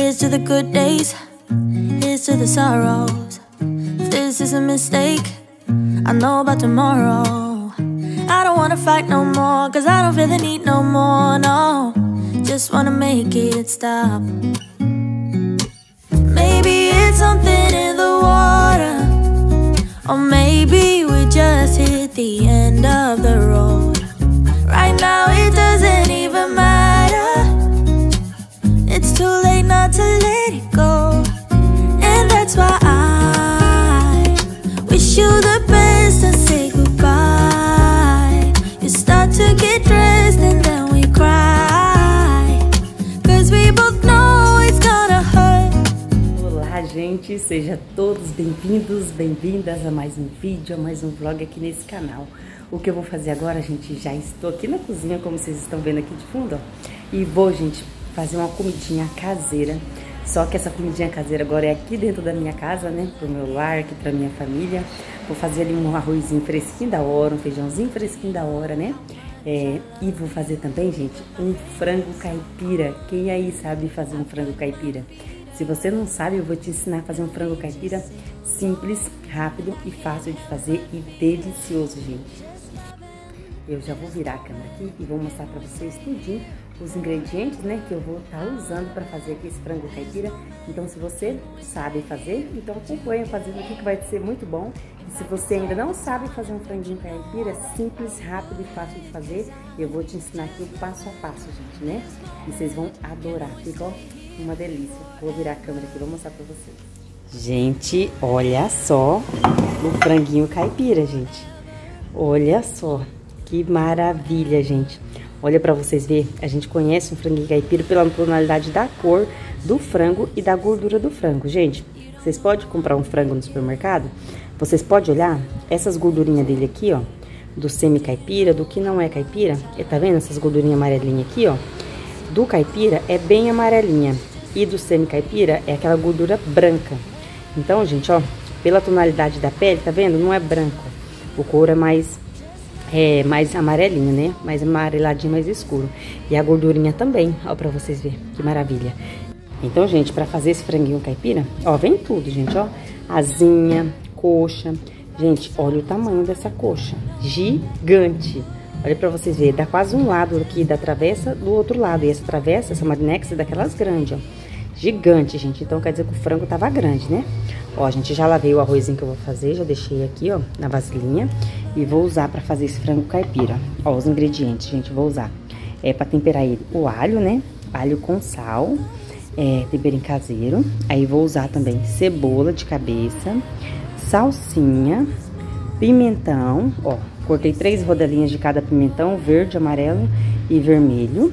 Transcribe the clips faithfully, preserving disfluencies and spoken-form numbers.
Here's to the good days, here's to the sorrows. If this is a mistake, I know about tomorrow. I don't wanna fight no more, cause I don't feel the need no more, no. Just wanna make it stop. Maybe it's something in the water, or maybe we just hit the end of the road. Right now it doesn't even matter. It's too late not to let it go. And that's why I wish you the best and say goodbye. You start to get dressed and then we cry, cause we both know it's gonna hurt. Olá, gente, sejam todos bem-vindos, bem-vindas a mais um vídeo, a mais um vlog aqui nesse canal. O que eu vou fazer agora, gente, já estou aqui na cozinha, como vocês estão vendo aqui de fundo, ó. E vou, gente, fazer uma comidinha caseira. Só que essa comidinha caseira agora é aqui dentro da minha casa, né? Pro meu lar, aqui pra minha família. Vou fazer ali um arrozinho fresquinho da hora, um feijãozinho fresquinho da hora, né? É, e vou fazer também, gente, um frango caipira. Quem aí sabe fazer um frango caipira? Se você não sabe, eu vou te ensinar a fazer um frango caipira simples, rápido e fácil de fazer e delicioso, gente. Eu já vou virar a câmera aqui e vou mostrar pra vocês tudinho os ingredientes, né, que eu vou estar usando para fazer aqui esse frango caipira. Então, se você sabe fazer, então acompanha fazendo aqui que vai ser muito bom. E se você ainda não sabe fazer um franguinho caipira, simples, rápido e fácil de fazer, eu vou te ensinar aqui o passo a passo, gente, né? E vocês vão adorar, ficou uma delícia. Vou virar a câmera aqui e vou mostrar pra vocês. Gente, olha só o franguinho caipira, gente. Olha só. Que maravilha, gente. Olha pra vocês verem, a gente conhece um franguinho caipira pela tonalidade da cor do frango e da gordura do frango. Gente, vocês podem comprar um frango no supermercado, vocês podem olhar essas gordurinhas dele aqui, ó, do semi-caipira, do que não é caipira. E tá vendo essas gordurinhas amarelinhas aqui, ó? Do caipira é bem amarelinha e do semi-caipira é aquela gordura branca. Então, gente, ó, pela tonalidade da pele, tá vendo? Não é branco, o couro é mais... É mais amarelinho, né? Mais amareladinho, mais escuro. E a gordurinha também, ó, pra vocês verem. Que maravilha. Então, gente, pra fazer esse franguinho caipira, ó, vem tudo, gente, ó. Asinha, coxa. Gente, olha o tamanho dessa coxa. Gigante. Olha pra vocês verem, dá quase um lado aqui da travessa do outro lado. E essa travessa, essa marinex é daquelas grandes, ó. Gigante, gente. Então, quer dizer que o frango tava grande, né? Ó, gente, já lavei o arrozinho que eu vou fazer. Já deixei aqui, ó, na vasilhinha. E vou usar pra fazer esse frango caipira. Ó, os ingredientes, gente, vou usar. É pra temperar ele, o alho, né? Alho com sal. É, temperinho caseiro. Aí vou usar também cebola de cabeça. Salsinha. Pimentão. Ó, cortei três rodelinhas de cada pimentão. Verde, amarelo e vermelho.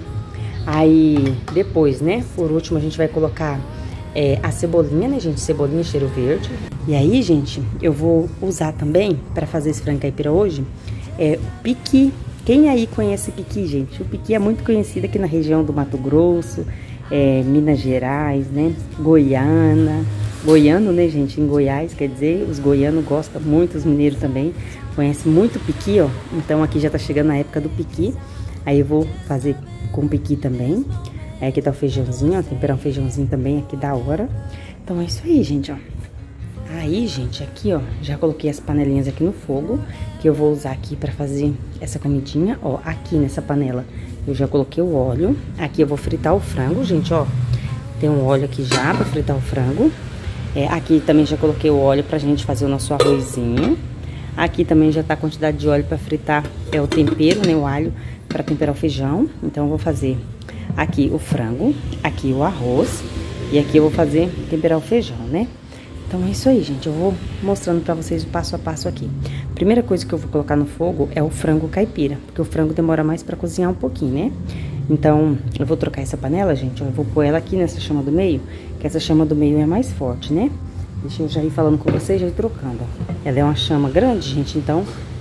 Aí, depois, né, por último, a gente vai colocar é, a cebolinha, né, gente? Cebolinha, cheiro verde. E aí, gente, eu vou usar também, pra fazer esse frango caipira hoje, é, o piqui. Quem aí conhece piqui, gente? O piqui é muito conhecido aqui na região do Mato Grosso, é, Minas Gerais, né? Goiânia. Goiano, né, gente? Em Goiás, quer dizer, os goianos gostam muito, os mineiros também conhecem muito o piqui, ó. Então, aqui já tá chegando a época do piqui. Aí eu vou fazer com piqui também. Aí aqui tá o feijãozinho, ó, temperar um feijãozinho também aqui da hora. Então é isso aí, gente, ó. Aí, gente, aqui, ó, já coloquei as panelinhas aqui no fogo, que eu vou usar aqui pra fazer essa comidinha, ó. Aqui nessa panela eu já coloquei o óleo. Aqui eu vou fritar o frango, gente, ó. Tem um óleo aqui já pra fritar o frango. É, aqui também já coloquei o óleo pra gente fazer o nosso arrozinho. Aqui também já tá a quantidade de óleo pra fritar, é o tempero, né, o alho, pra temperar o feijão. Então eu vou fazer aqui o frango, aqui o arroz e aqui eu vou fazer temperar o feijão, né? Então é isso aí, gente, eu vou mostrando pra vocês o passo a passo aqui. Primeira coisa que eu vou colocar no fogo é o frango caipira, porque o frango demora mais pra cozinhar um pouquinho, né? Então eu vou trocar essa panela, gente, ó, eu vou pôr ela aqui nessa chama do meio, que essa chama do meio é mais forte, né? Deixa eu já ir falando com vocês, já ir trocando, ó. Ela é uma chama grande, gente, então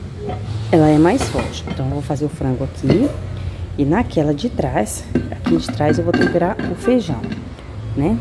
ela é mais forte. Então eu vou fazer o frango aqui. E naquela de trás, aqui de trás eu vou temperar o feijão, né?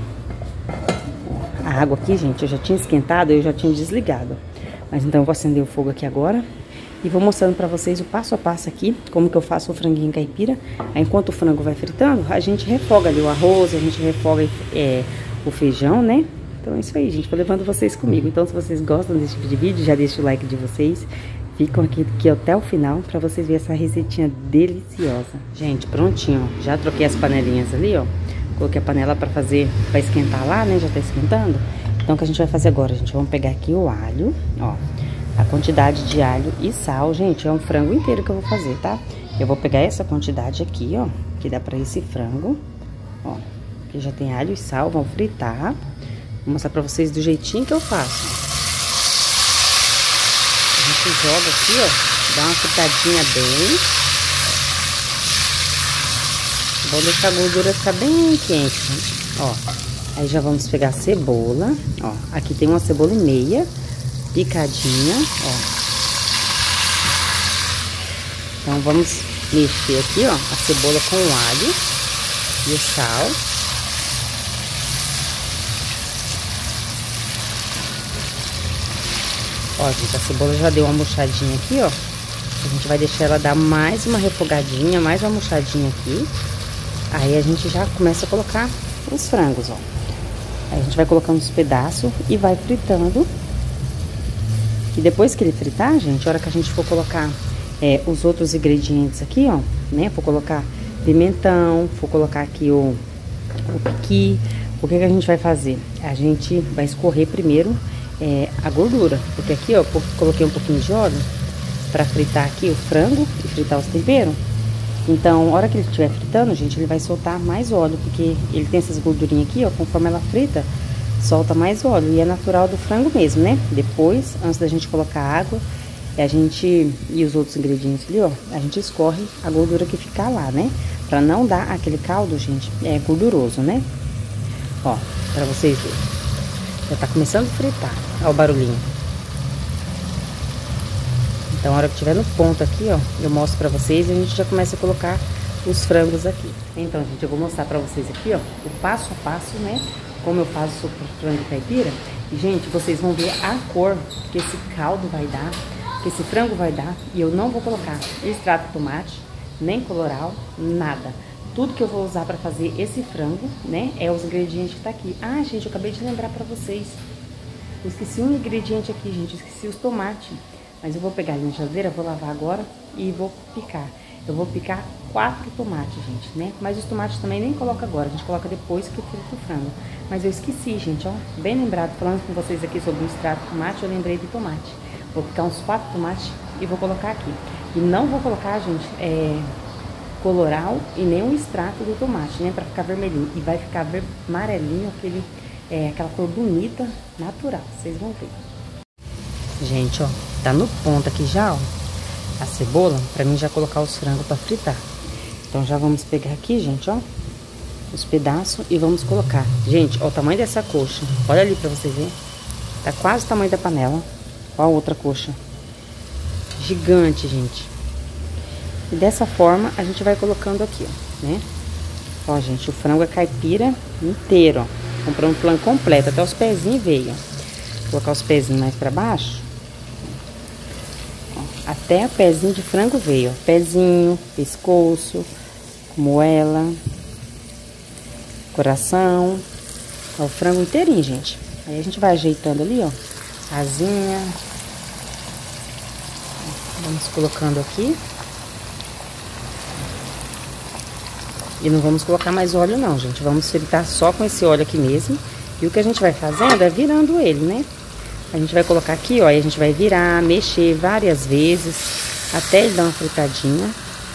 A água aqui, gente, eu já tinha esquentado, eu já tinha desligado. Mas então eu vou acender o fogo aqui agora e vou mostrando pra vocês o passo a passo aqui, como que eu faço o franguinho caipira. Aí, enquanto o frango vai fritando, a gente refoga ali o arroz, a gente refoga é, o feijão, né? Então é isso aí, gente, vou levando vocês comigo. Então, se vocês gostam desse tipo de vídeo, já deixa o like de vocês. Ficam aqui, aqui até o final pra vocês verem essa receitinha deliciosa. Gente, prontinho, ó. Já troquei as panelinhas ali, ó. Coloquei a panela pra fazer, pra esquentar lá, né? Já tá esquentando. Então, o que a gente vai fazer agora, gente? Vamos pegar aqui o alho, ó. A quantidade de alho e sal, gente, é um frango inteiro que eu vou fazer, tá? Eu vou pegar essa quantidade aqui, ó, que dá pra esse frango, ó. Que já tem alho e sal, vamos fritar. Vou mostrar pra vocês do jeitinho que eu faço. A gente joga aqui, ó, dá uma fritadinha bem. Vou deixar a gordura ficar bem quente, gente. Ó, aí já vamos pegar a cebola, ó. Aqui tem uma cebola e meia, picadinha, ó. Então vamos mexer aqui, ó, a cebola com o alho e o sal. Ó, gente, a cebola já deu uma murchadinha aqui, ó. A gente vai deixar ela dar mais uma refogadinha, mais uma murchadinha aqui. Aí a gente já começa a colocar os frangos, ó. Aí a gente vai colocando os pedaços e vai fritando. E depois que ele fritar, gente, a hora que a gente for colocar é, os outros ingredientes aqui, ó, né? For colocar pimentão, for colocar aqui o, o piqui. O que que a gente vai fazer? A gente vai escorrer primeiro É, a gordura, porque aqui, ó, eu coloquei um pouquinho de óleo pra fritar aqui o frango e fritar os temperos. Então, a hora que ele estiver fritando, gente, ele vai soltar mais óleo, porque ele tem essas gordurinhas aqui, ó, conforme ela frita, solta mais óleo, e é natural do frango mesmo, né? Depois, antes da gente colocar água, a gente, e os outros ingredientes ali, ó, a gente escorre a gordura que ficar lá, né? Pra não dar aquele caldo, gente, é gorduroso, né? Ó, pra vocês verem. Já tá começando a fritar. Olha o barulhinho. Então, a hora que tiver no ponto aqui, ó, eu mostro pra vocês e a gente já começa a colocar os frangos aqui. Então, gente, eu vou mostrar pra vocês aqui, ó, o passo a passo, né? Como eu faço o frango caipira. E, gente, vocês vão ver a cor que esse caldo vai dar, que esse frango vai dar. E eu não vou colocar extrato de tomate, nem coloral, nada. Tudo que eu vou usar pra fazer esse frango, né, é os ingredientes que tá aqui. Ah, gente, eu acabei de lembrar pra vocês. Eu esqueci um ingrediente aqui, gente. Eu esqueci os tomates. Mas eu vou pegar ali na geladeira, vou lavar agora e vou picar. Eu vou picar quatro tomates, gente, né? Mas os tomates também nem coloca agora. A gente coloca depois que eu frito o frango. Mas eu esqueci, gente, ó. Bem lembrado, falando com vocês aqui sobre o extrato de tomate, eu lembrei de tomate. Vou picar uns quatro tomates e vou colocar aqui. E não vou colocar, gente, é... coloral e nem um extrato do tomate, né? Pra ficar vermelhinho. E vai ficar amarelinho, aquele, é, aquela cor bonita, natural. Vocês vão ver. Gente, ó, tá no ponto aqui já, ó, a cebola, pra mim já colocar os frangos pra fritar. Então já vamos pegar aqui, gente, ó, os pedaços e vamos colocar. Gente, ó o tamanho dessa coxa. Olha ali pra vocês verem. Tá quase o tamanho da panela. Ó a outra coxa. Gigante, gente. E dessa forma, a gente vai colocando aqui, ó, né? Ó, gente, o frango é caipira inteiro, ó. Compramos o frango completo, até os pezinhos veio, ó. Vou colocar os pezinhos mais pra baixo. Ó, até o pezinho de frango veio, ó. Pezinho, pescoço, moela, coração. Ó, o frango inteirinho, gente. Aí a gente vai ajeitando ali, ó, asinha. Vamos colocando aqui. E não vamos colocar mais óleo não, gente. Vamos fritar só com esse óleo aqui mesmo. E o que a gente vai fazendo é virando ele, né? A gente vai colocar aqui, ó, e a gente vai virar, mexer várias vezes, até ele dar uma fritadinha.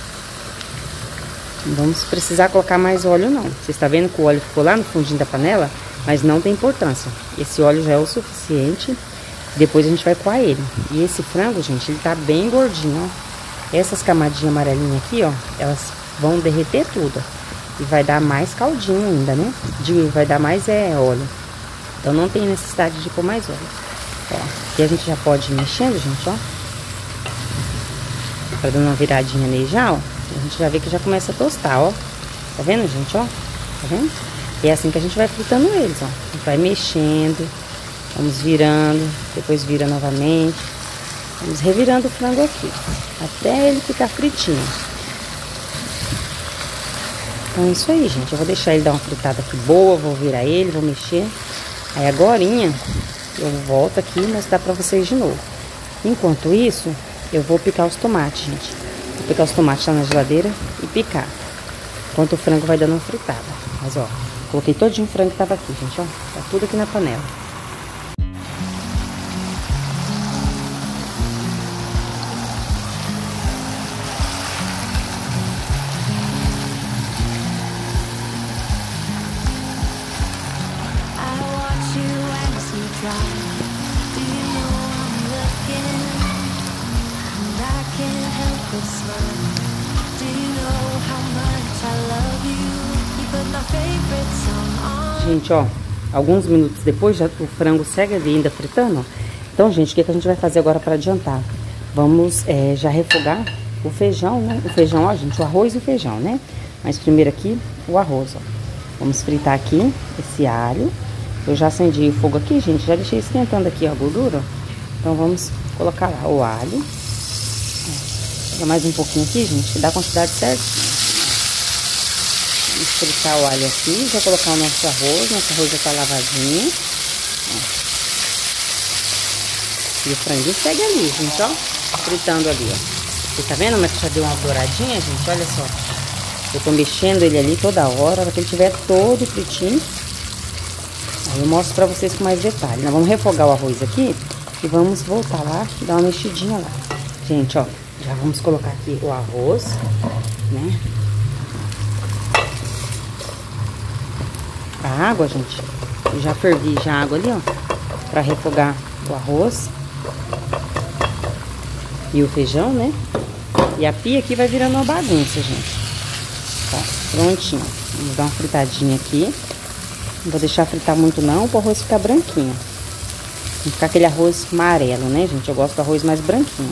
Não vamos precisar colocar mais óleo não. Você está vendo que o óleo ficou lá no fundinho da panela? Mas não tem importância. Esse óleo já é o suficiente. Depois a gente vai coar ele. E esse frango, gente, ele tá bem gordinho, ó. Essas camadinhas amarelinhas aqui, ó, elas vão derreter tudo, ó. E vai dar mais caldinho ainda, né? Digo, vai dar mais é, óleo. Então não tem necessidade de pôr mais óleo. Ó, aqui a gente já pode ir mexendo, gente, ó. Tá dando uma viradinha nele já, ó. A gente já vê que já começa a tostar, ó. Tá vendo, gente, ó? Tá vendo? E é assim que a gente vai fritando eles, ó. A gente vai mexendo, vamos virando, depois vira novamente. Vamos revirando o frango aqui, até ele ficar fritinho. Então é isso aí, gente. Eu vou deixar ele dar uma fritada aqui boa, vou virar ele, vou mexer. Aí agorinha eu volto aqui e mostrar pra vocês de novo. Enquanto isso, eu vou picar os tomates, gente. Vou picar os tomates lá na geladeira e picar. Enquanto o frango vai dando uma fritada. Mas ó, coloquei todinho o frango que tava aqui, gente, ó. Tá tudo aqui na panela. Gente, ó, alguns minutos depois já o frango segue ali ainda fritando, ó. Então, gente, o que, que a gente vai fazer agora para adiantar? Vamos é, já refogar o feijão, né? O feijão, ó, gente, o arroz e o feijão, né? Mas primeiro aqui, o arroz, ó. Vamos fritar aqui esse alho. Eu já acendi o fogo aqui, gente, já deixei esquentando aqui ó, a gordura. Então, vamos colocar lá o alho. Pega mais um pouquinho aqui, gente, dá a quantidade certinha. Vamos fritar o alho aqui, já colocar o nosso arroz, nosso arroz já tá lavadinho. Ó. E o franguinho segue ali, gente, ó, fritando ali, ó. Você tá vendo como é que já deu uma douradinha, gente? Olha só. Eu tô mexendo ele ali toda hora, para que ele tiver todo fritinho. Aí eu mostro pra vocês com mais detalhe. Nós vamos refogar o arroz aqui e vamos voltar lá e dar uma mexidinha lá. Gente, ó, já vamos colocar aqui o arroz, né? A água, gente, eu já fervi já a água ali, ó, pra refogar o arroz e o feijão, né? E a pia aqui vai virando uma bagunça, gente. Ó, prontinho. Vamos dar uma fritadinha aqui. Não vou deixar fritar muito não, para o arroz ficar branquinho. Não ficar aquele arroz amarelo, né, gente? Eu gosto do arroz mais branquinho.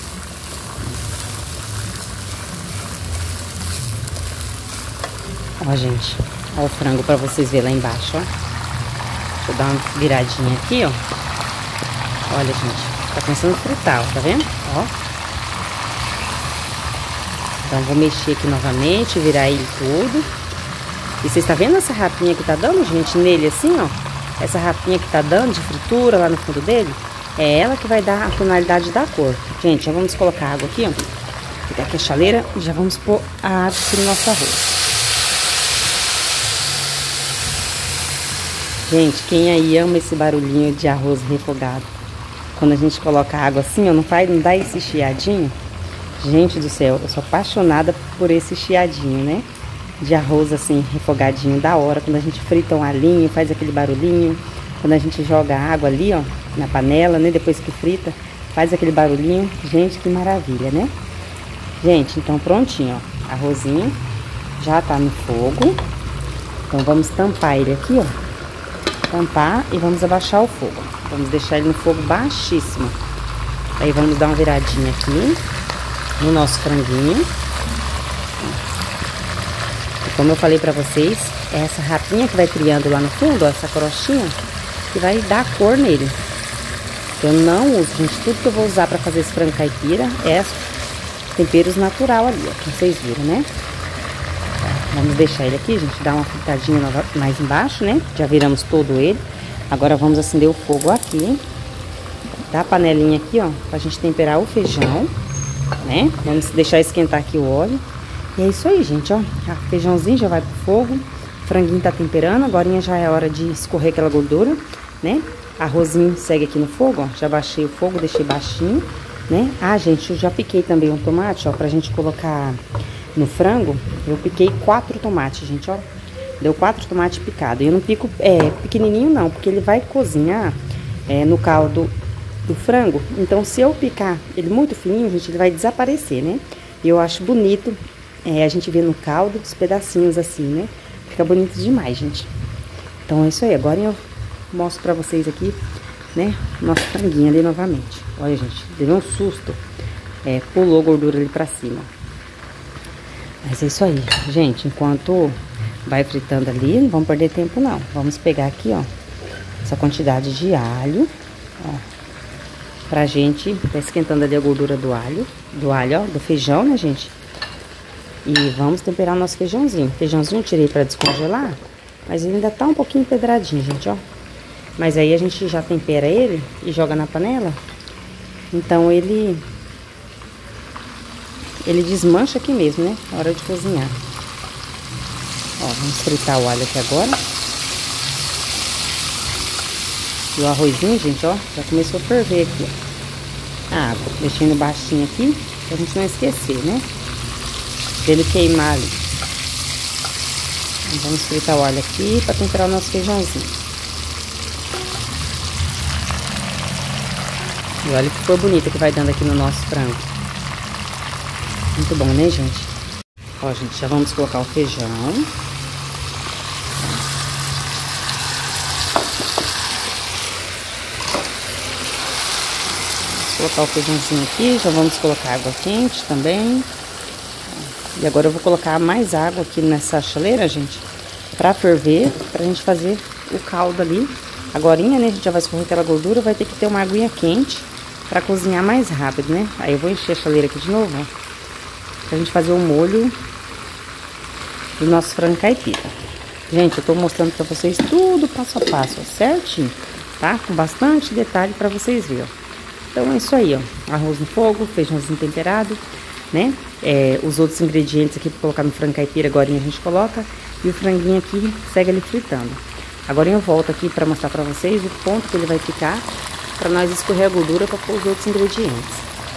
Ó, gente. Ó o frango pra vocês verem lá embaixo, ó. Deixa eu dar uma viradinha aqui, ó. Olha, gente. Tá começando a fritar, ó. Tá vendo? Ó. Então, vou mexer aqui novamente, virar ele tudo. E vocês estão vendo essa rapinha que tá dando, gente, nele assim, ó? Essa rapinha que tá dando de fritura lá no fundo dele, é ela que vai dar a tonalidade da cor. Gente, já vamos colocar água aqui, ó. Pegar aqui a chaleira e já vamos pôr a água aqui no nosso arroz. Gente, quem aí ama esse barulhinho de arroz refogado? Quando a gente coloca água assim, ó, não faz, não dá esse chiadinho? Gente do céu, eu sou apaixonada por esse chiadinho, né? De arroz assim, refogadinho, da hora. Quando a gente frita um alinho, faz aquele barulhinho. Quando a gente joga água ali, ó, na panela, né? Depois que frita, faz aquele barulhinho. Gente, que maravilha, né? Gente, então prontinho, ó. Arrozinho já tá no fogo. Então vamos tampar ele aqui, ó. Tampar e vamos abaixar o fogo. Vamos deixar ele no fogo baixíssimo. Aí vamos dar uma viradinha aqui no nosso franguinho. E como eu falei pra vocês, é essa rapinha que vai criando lá no fundo, ó, essa crostinha, que vai dar cor nele. Eu não uso, gente, tudo que eu vou usar pra fazer esse frango caipira é temperos natural ali, ó, como vocês viram, né? Vamos deixar ele aqui, gente, dar uma fritadinha mais embaixo, né? Já viramos todo ele. Agora vamos acender o fogo aqui. Tá a panelinha aqui, ó, pra gente temperar o feijão, né? Vamos deixar esquentar aqui o óleo. E é isso aí, gente, ó. O feijãozinho já vai pro fogo. O franguinho tá temperando. Agora já é hora de escorrer aquela gordura, né? Arrozinho segue aqui no fogo, ó. Já baixei o fogo, deixei baixinho, né? Ah, gente, eu já piquei também um tomate, ó, pra gente colocar no frango. Eu piquei quatro tomates, gente, ó. Deu quatro tomates picados. E eu não pico é, pequenininho não, porque ele vai cozinhar é, no caldo do frango. Então, se eu picar ele muito fininho, gente, ele vai desaparecer, né? E eu acho bonito é, a gente ver no caldo os pedacinhos assim, né? Fica bonito demais, gente. Então, é isso aí. Agora eu mostro pra vocês aqui, né? Nosso franguinho ali novamente. Olha, gente, deu um susto. É, pulou gordura ali pra cima. Mas é isso aí, gente. Enquanto vai fritando ali, não vamos perder tempo não. Vamos pegar aqui, ó, essa quantidade de alho, ó. Pra gente, tá esquentando ali a gordura do alho, do alho, ó, do feijão, né, gente? E vamos temperar o nosso feijãozinho. Feijãozinho eu tirei pra descongelar, mas ele ainda tá um pouquinho empedradinho, gente, ó. Mas aí a gente já tempera ele e joga na panela. Então ele... Ele desmancha aqui mesmo, né? Na hora de cozinhar. Ó, vamos fritar o alho aqui agora. E o arrozinho, gente, ó, já começou a ferver aqui, ó. A água, mexendo baixinho aqui, pra gente não esquecer, né? Dele queimar ali. Então, vamos fritar o alho aqui pra temperar o nosso feijãozinho. E olha que cor bonita que vai dando aqui no nosso frango. Muito bom, né, gente? Ó, gente, já vamos colocar o feijão. Colocar o feijãozinho aqui, já vamos colocar água quente também. E agora eu vou colocar mais água aqui nessa chaleira, gente, pra ferver, pra gente fazer o caldo ali. Agorinha, né, a gente já vai escorrer aquela gordura, vai ter que ter uma aguinha quente pra cozinhar mais rápido, né? Aí eu vou encher a chaleira aqui de novo, ó, pra gente fazer o molho do nosso frango caipira. Gente, eu tô mostrando pra vocês tudo passo a passo, ó, certinho, tá? Com bastante detalhe pra vocês verem, ó. Então é isso aí, ó, arroz no fogo, feijãozinho temperado, né? É, os outros ingredientes aqui pra colocar no frango caipira, agora a gente coloca. E o franguinho aqui segue ali fritando. Agora eu volto aqui pra mostrar pra vocês o ponto que ele vai ficar, pra nós escorrer a gordura pra pôr os outros ingredientes.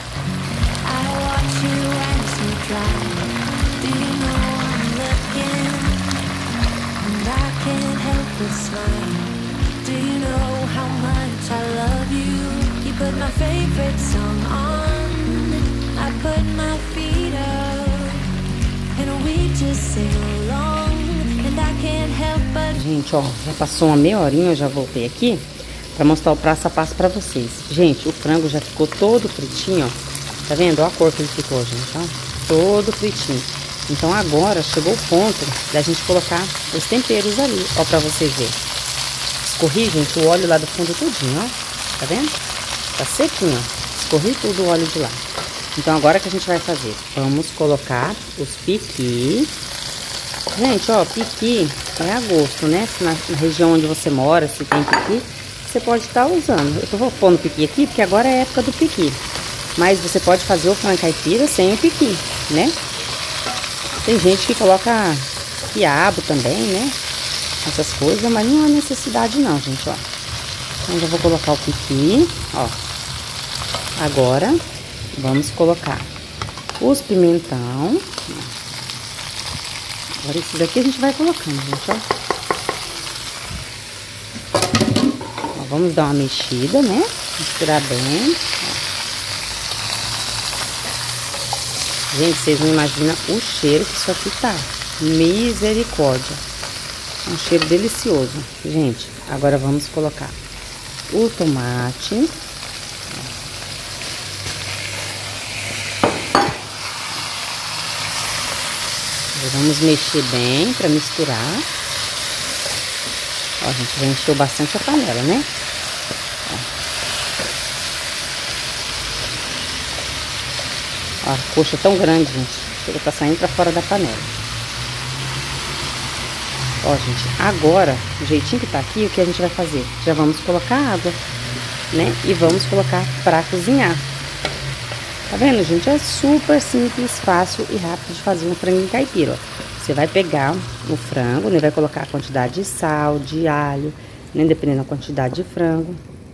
Put my favorite song on, I put my feet up, and we just sing along, and I can't help but... Gente, ó, já passou uma meia horinha, eu já voltei aqui pra mostrar o passo a passo pra vocês. Gente, o frango já ficou todo fritinho, ó, tá vendo? Ó a cor que ele ficou, gente, ó, todo fritinho. Então agora chegou o ponto da gente colocar os temperos ali, ó, pra vocês verem. Escorri, gente, o óleo lá do fundo tudinho, ó, tá vendo? Tá sequinho, ó. Escorri tudo o óleo de lá. Então agora que a gente vai fazer? Vamos colocar os piqui. Gente, ó, piqui é a gosto, né? Se na, na região onde você mora, se tem piqui, você pode estar usando. Eu tô pondo piqui aqui porque agora é a época do piqui. Mas você pode fazer o frango caipira sem o piqui, né? Tem gente que coloca quiabo também, né? Essas coisas, mas não há necessidade não, gente, ó. Então já vou colocar o piqui, ó. Agora, vamos colocar os pimentão. Agora esse daqui a gente vai colocando, gente, ó. Ó, vamos dar uma mexida, né? Misturar bem. Ó. Gente, vocês não imaginam o cheiro que isso aqui tá. Misericórdia. Um cheiro delicioso. Gente, agora vamos colocar o tomate. Vamos mexer bem para misturar. Ó, a gente já encheu bastante a panela, né? Ó, a coxa tão grande, gente. Chega, tá saindo para fora da panela. Ó, gente, agora, do jeitinho que tá aqui, o que a gente vai fazer? Já vamos colocar água, né? E vamos colocar para cozinhar. Tá vendo, gente? É super simples, fácil e rápido de fazer um frango caipira, ó. Você vai pegar o frango, né? Vai colocar a quantidade de sal, de alho, né? Dependendo da quantidade de frango.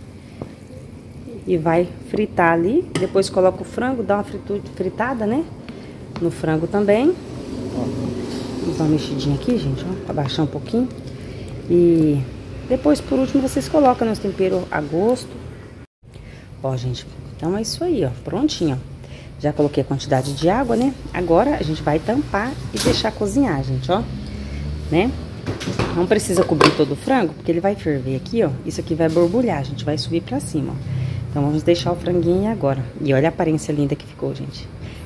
E vai fritar ali. Depois coloca o frango, dá uma fritada, né? No frango também. Ó, vamos dar uma mexidinha aqui, gente, ó. Pra baixar um pouquinho. E depois, por último, vocês colocam os temperos a gosto. Ó, gente, então é isso aí, ó, prontinho, ó. Já coloquei a quantidade de água, né? Agora a gente vai tampar e deixar cozinhar, gente, ó, né? Não precisa cobrir todo o frango, porque ele vai ferver aqui, ó. Isso aqui vai borbulhar, a gente vai subir pra cima, ó. Então vamos deixar o franguinho agora. E olha a aparência linda que ficou, gente.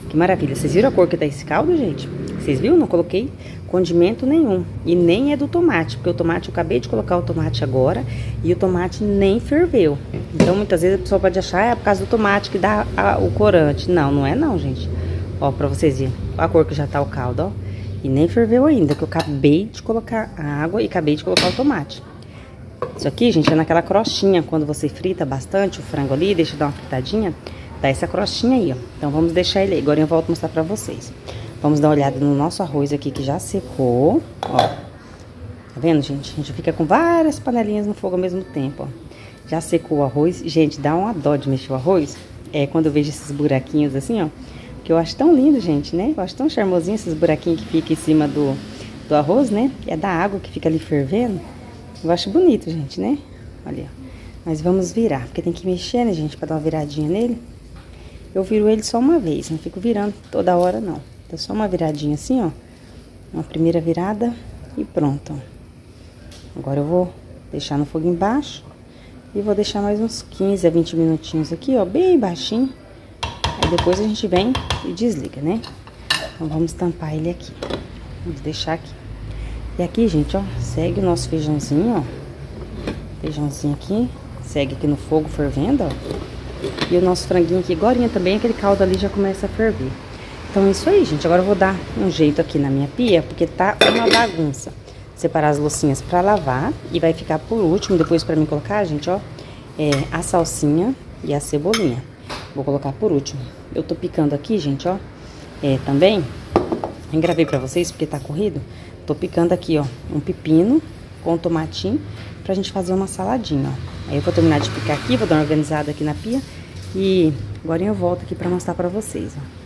Que maravilha. Vocês viram a cor que tá esse caldo, gente? Vocês viram? Não coloquei condimento nenhum. E nem é do tomate, porque o tomate, eu acabei de colocar o tomate agora e o tomate nem ferveu. Então, muitas vezes a pessoa pode achar, ah, é por causa do tomate que dá a, o corante. Não, não é não, gente. Ó, pra vocês verem. Ó a cor que já tá o caldo, ó. E nem ferveu ainda, que eu acabei de colocar a água e acabei de colocar o tomate. Isso aqui, gente, é naquela crostinha, quando você frita bastante o frango ali, deixa dar uma fritadinha, dá essa crostinha aí, ó. Então, vamos deixar ele aí. Agora eu volto a mostrar pra vocês. Vamos dar uma olhada no nosso arroz aqui, que já secou, ó. Tá vendo, gente? A gente fica com várias panelinhas no fogo ao mesmo tempo, ó. Já secou o arroz. Gente, dá uma dó de mexer o arroz. É, quando eu vejo esses buraquinhos assim, ó. Que eu acho tão lindo, gente, né? Eu acho tão charmosinho esses buraquinhos que ficam em cima do, do arroz, né? É da água que fica ali fervendo. Eu acho bonito, gente, né? Olha, ó. Mas vamos virar, porque tem que mexer, né, gente? Pra dar uma viradinha nele. Eu viro ele só uma vez, não fico virando toda hora, não. Dá só uma viradinha assim, ó. Uma primeira virada e pronto, ó. Agora eu vou deixar no fogo embaixo. E vou deixar mais uns quinze a vinte minutinhos aqui, ó. Bem baixinho. Aí depois a gente vem e desliga, né? Então vamos tampar ele aqui. Vamos deixar aqui. E aqui, gente, ó. Segue o nosso feijãozinho, ó. Feijãozinho aqui. Segue aqui no fogo fervendo, ó. E o nosso franguinho aqui, agorinha também, aquele caldo ali já começa a ferver. Então é isso aí, gente. Agora eu vou dar um jeito aqui na minha pia, porque tá uma bagunça. Separar as loucinhas pra lavar e vai ficar por último, depois pra mim colocar, gente, ó, é, a salsinha e a cebolinha. Vou colocar por último. Eu tô picando aqui, gente, ó, é, também, eu gravei pra vocês porque tá corrido. Tô picando aqui, ó, um pepino com tomatinho pra gente fazer uma saladinha, ó. Aí eu vou terminar de picar aqui, vou dar uma organizada aqui na pia e agora eu volto aqui pra mostrar pra vocês, ó.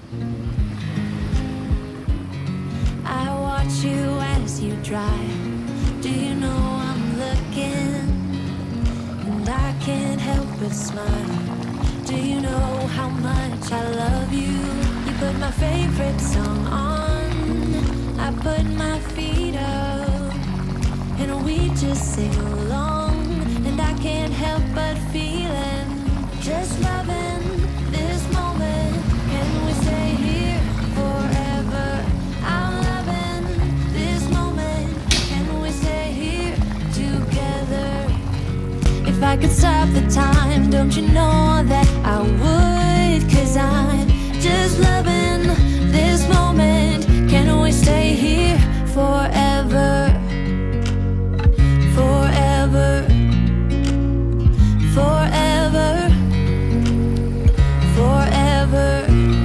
I watch you as you drive. Do you know I'm looking? And I can't help but smile. Do you know how much I love you? You put my favorite song on. I put my feet up and we just sing along. And I can't help but feeling, just loving this moment. Can we stay here forever? I'm loving this moment. Can we stay here together? If I could stop the time, don't you know that I would? 'Cause I'm just loving this moment. Can we stay here forever? Forever. Forever. Forever.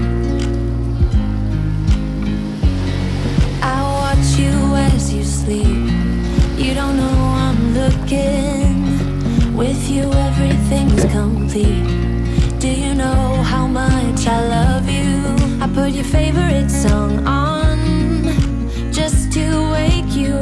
I watch you as you sleep. You don't know I'm looking. With you everything's complete. Do you know how much I love you? I put your favorite song on just to wake you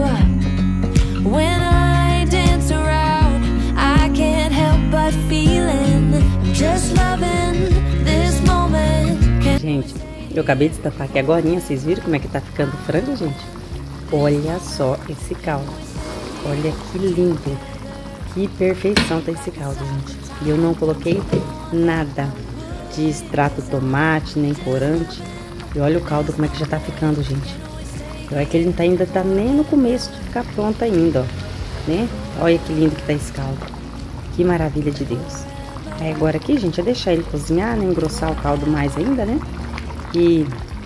up. When I dance around, I can't help but feeling, just loving this moment. Gente, eu acabei de tapar aqui agorinha. Vocês viram como é que tá ficando o frango, gente? Olha só esse caldo. Olha que lindo. Que perfeição tá esse caldo, gente. E eu não coloquei nada de extrato tomate, nem corante. E olha o caldo como é que já tá ficando, gente. Olha que ele não tá, ainda tá nem no começo de ficar pronto ainda, ó. Né? Olha que lindo que tá esse caldo. Que maravilha de Deus. Aí agora aqui, gente, é deixar ele cozinhar, né? Engrossar o caldo mais ainda, né? E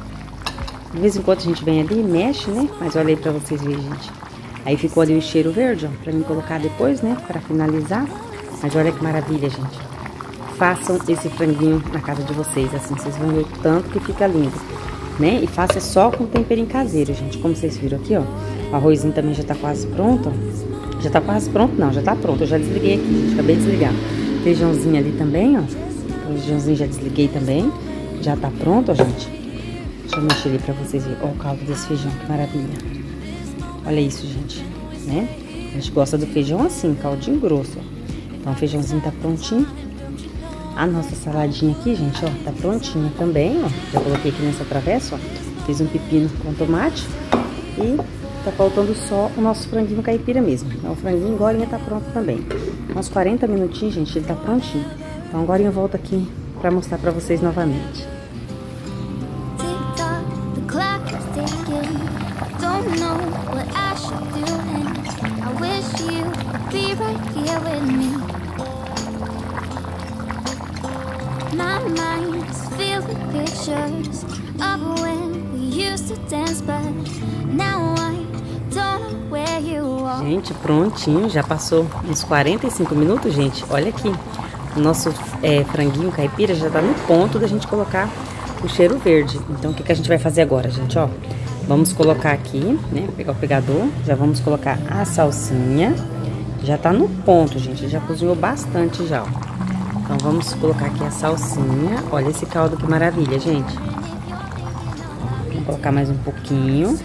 de vez em quando a gente vem ali e mexe, né? Mas olha aí pra vocês verem, gente. Aí ficou ali o cheiro verde, ó, pra mim colocar depois, né, pra finalizar. Mas olha que maravilha, gente. Façam esse franguinho na casa de vocês, assim, vocês vão ver o tanto que fica lindo, né? E faça só com temperinho caseiro, gente, como vocês viram aqui, ó. O arrozinho também já tá quase pronto, ó. Já tá quase pronto, não, já tá pronto. Eu já desliguei aqui, gente, acabei de desligar. Feijãozinho ali também, ó. O feijãozinho já desliguei também. Já tá pronto, ó, gente. Deixa eu mexer ali pra vocês verem. Ó o caldo desse feijão, que maravilha. Olha isso, gente, né? A gente gosta do feijão assim, caldinho grosso, ó. Então o feijãozinho tá prontinho. A nossa saladinha aqui, gente, ó, tá prontinha também, ó. Já coloquei aqui nessa travessa, ó. Fiz um pepino com tomate. E tá faltando só o nosso franguinho caipira mesmo. Então o franguinho agora tá pronto também. Uns quarenta minutinhos, gente, ele tá prontinho. Então agora eu volto aqui pra mostrar pra vocês novamente. with pictures of when we used to dance, but now I don't know where you are. Gente, prontinho, já passou uns quarenta e cinco minutos, gente. Olha aqui, o nosso é, franguinho caipira já tá no ponto da gente colocar o cheiro verde. Então, o que, que a gente vai fazer agora, gente, ó? Vamos colocar aqui, né, pegar o pegador, já vamos colocar a salsinha. Já tá no ponto, gente, já cozinhou bastante já, ó. Então, vamos colocar aqui a salsinha. Olha esse caldo, que maravilha, gente. Vou colocar mais um pouquinho.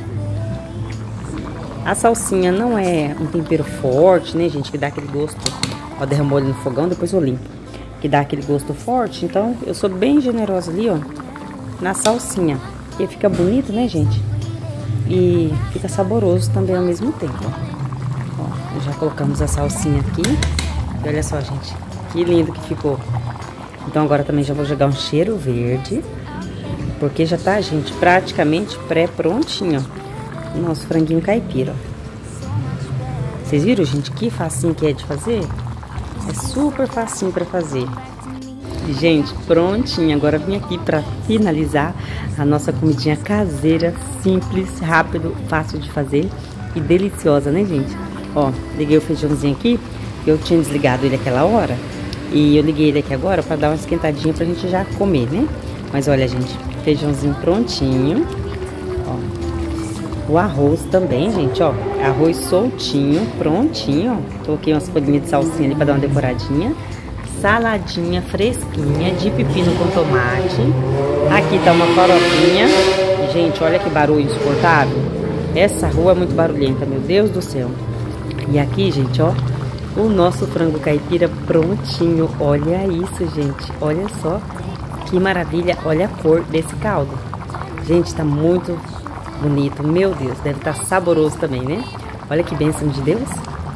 A salsinha não é um tempero forte, né, gente, que dá aquele gosto. Ó, derramou ali no fogão, depois eu limpo. Que dá aquele gosto forte, então eu sou bem generosa ali, ó, na salsinha. Porque fica bonito, né, gente? E fica saboroso também ao mesmo tempo, ó. Ó, já colocamos a salsinha aqui. E olha só, gente, que lindo que ficou. Então agora também já vou jogar um cheiro verde. Porque já tá, gente, praticamente pré-prontinho o nosso franguinho caipira, ó. Vocês viram, gente, que facinho que é de fazer? É super facinho pra fazer. Gente, prontinho. Agora vim aqui pra finalizar a nossa comidinha caseira, simples, rápido, fácil de fazer e deliciosa, né, gente? Ó, liguei o feijãozinho aqui, eu tinha desligado ele aquela hora e eu liguei ele aqui agora pra dar uma esquentadinha pra gente já comer, né? Mas olha, gente, feijãozinho prontinho, ó. O arroz também, gente, ó, arroz soltinho, prontinho, ó. Coloquei umas folhinhas de salsinha ali pra dar uma decoradinha. Saladinha fresquinha de pepino com tomate. Aqui tá uma farofinha. Gente, olha que barulho insuportável. Essa rua é muito barulhenta, meu Deus do céu. E aqui, gente, ó, o nosso frango caipira prontinho. Olha isso, gente, olha só que maravilha. Olha a cor desse caldo. Gente, tá muito bonito, meu Deus, deve estar saboroso também, né? Olha que bênção de Deus.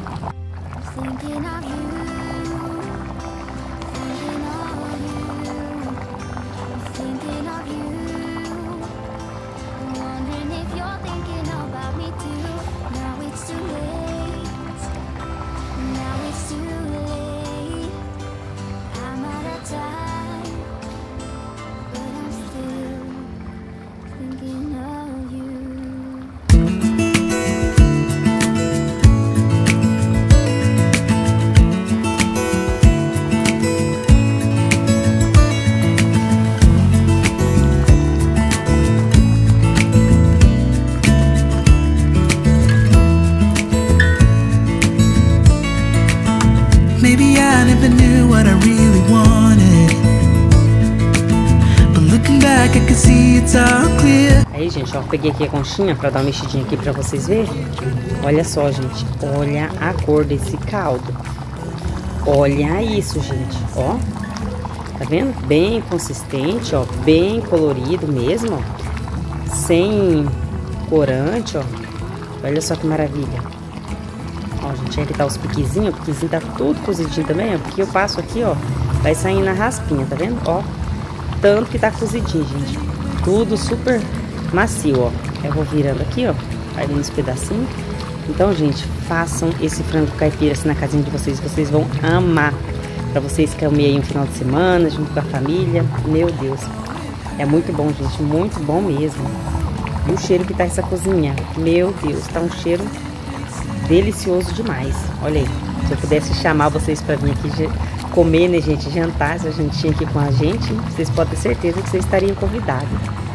Maybe I never knew what I really wanted, but looking back I can see it's all clear. Aí, gente, ó, peguei aqui a conchinha pra dar uma mexidinha aqui pra vocês verem. Olha só, gente, olha a cor desse caldo. Olha isso, gente, ó. Tá vendo? Bem consistente, ó, bem colorido mesmo, ó. Sem corante, ó. Olha só que maravilha. Ó, gente, aqui tá os piquezinhos, o piquezinho tá tudo cozidinho também, ó, porque eu passo aqui, ó, vai saindo na raspinha, tá vendo? Ó, tanto que tá cozidinho, gente, tudo super macio, ó. Eu vou virando aqui, ó, vai vindo uns pedacinhos. Então, gente, façam esse frango caipira assim na casinha de vocês, vocês vão amar. Pra vocês comerem aí um final de semana, junto com a família, meu Deus. É muito bom, gente, muito bom mesmo. E o cheiro que tá essa cozinha, meu Deus, tá um cheiro delicioso demais. Olha aí, se eu pudesse chamar vocês para vir aqui comer, né, gente, jantar, essa jantinha aqui com a gente, vocês podem ter certeza que vocês estariam convidados.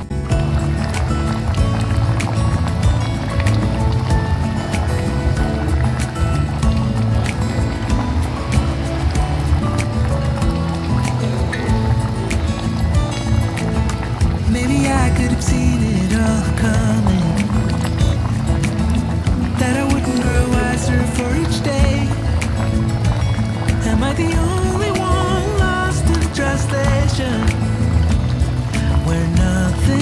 Maybe I could have seen it all coming, that I wouldn't grow wiser for each day. Am I the only one lost in translation, where nothing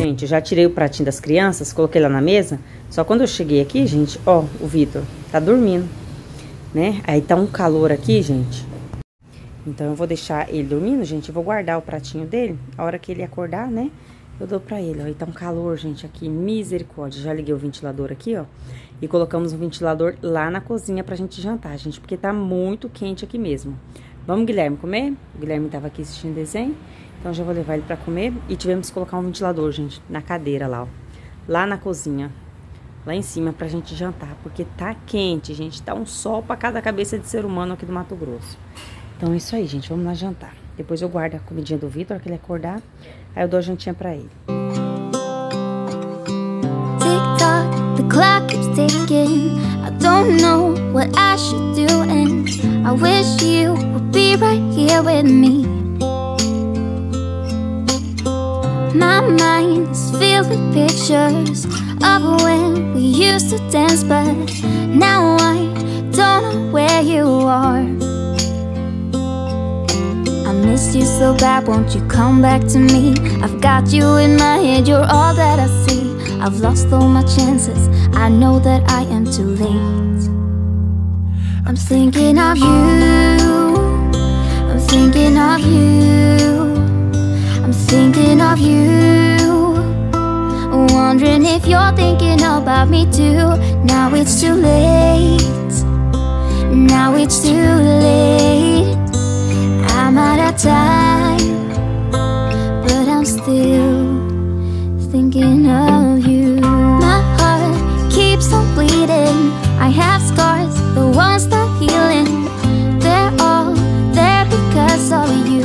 Gente, eu já tirei o pratinho das crianças, coloquei lá na mesa. Só quando eu cheguei aqui, gente, ó, o Vitor tá dormindo, né? Aí tá um calor aqui, gente. Então eu vou deixar ele dormindo, gente. Eu vou guardar o pratinho dele. A hora que ele acordar, né, eu dou pra ele, ó. Aí tá um calor, gente, aqui, misericórdia. Já liguei o ventilador aqui, ó. E colocamos um ventilador lá na cozinha pra gente jantar, gente. Porque tá muito quente aqui mesmo. Vamos, Guilherme, comer? O Guilherme tava aqui assistindo desenho. Então já vou levar ele pra comer. E tivemos que colocar um ventilador, gente, na cadeira lá, ó. Lá na cozinha. Lá em cima pra gente jantar. Porque tá quente, gente. Tá um sol pra cada cabeça de ser humano aqui do Mato Grosso. Então é isso aí, gente. Vamos lá jantar. Depois eu guardo a comidinha do Vitor, que ele acordar. Aí eu dou a jantinha pra ele. Tick-tock, the clock keeps ticking. I don't know what I should do, and I wish you would be right here with me. My mind is filled with pictures of when we used to dance, but now I don't know where you are. I miss you so bad, won't you come back to me? I've got you in my head, you're all that I see. I've lost all my chances, I know that I am too late. I'm thinking of you, I'm thinking of you, I'm thinking of you, wondering if you're thinking about me too. Now it's too late, now it's too late. I'm out of time, but I'm still thinking of you. My heart keeps on bleeding. I have scars, the ones not healing. They're all there because of you.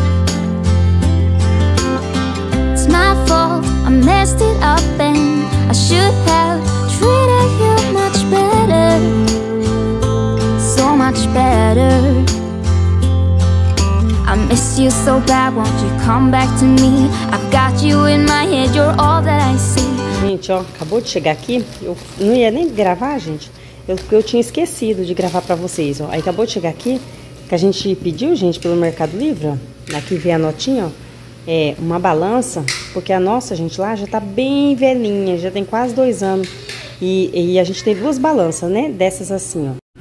It's my fault, I messed it up, and I should have treated you much better, so much better. I miss you so bad, won't you come back to me? I've got you in my head, you're all that I see. Gente, ó, acabou de chegar aqui. Eu não ia nem gravar, gente. Eu, eu tinha esquecido de gravar pra vocês, ó. Aí acabou de chegar aqui, que a gente pediu, gente, pelo Mercado Livre, ó. Aqui vem a notinha, ó. É, uma balança, porque a nossa, gente, lá já tá bem velhinha, já tem quase dois anos. E, e a gente tem duas balanças, né? Dessas assim, ó.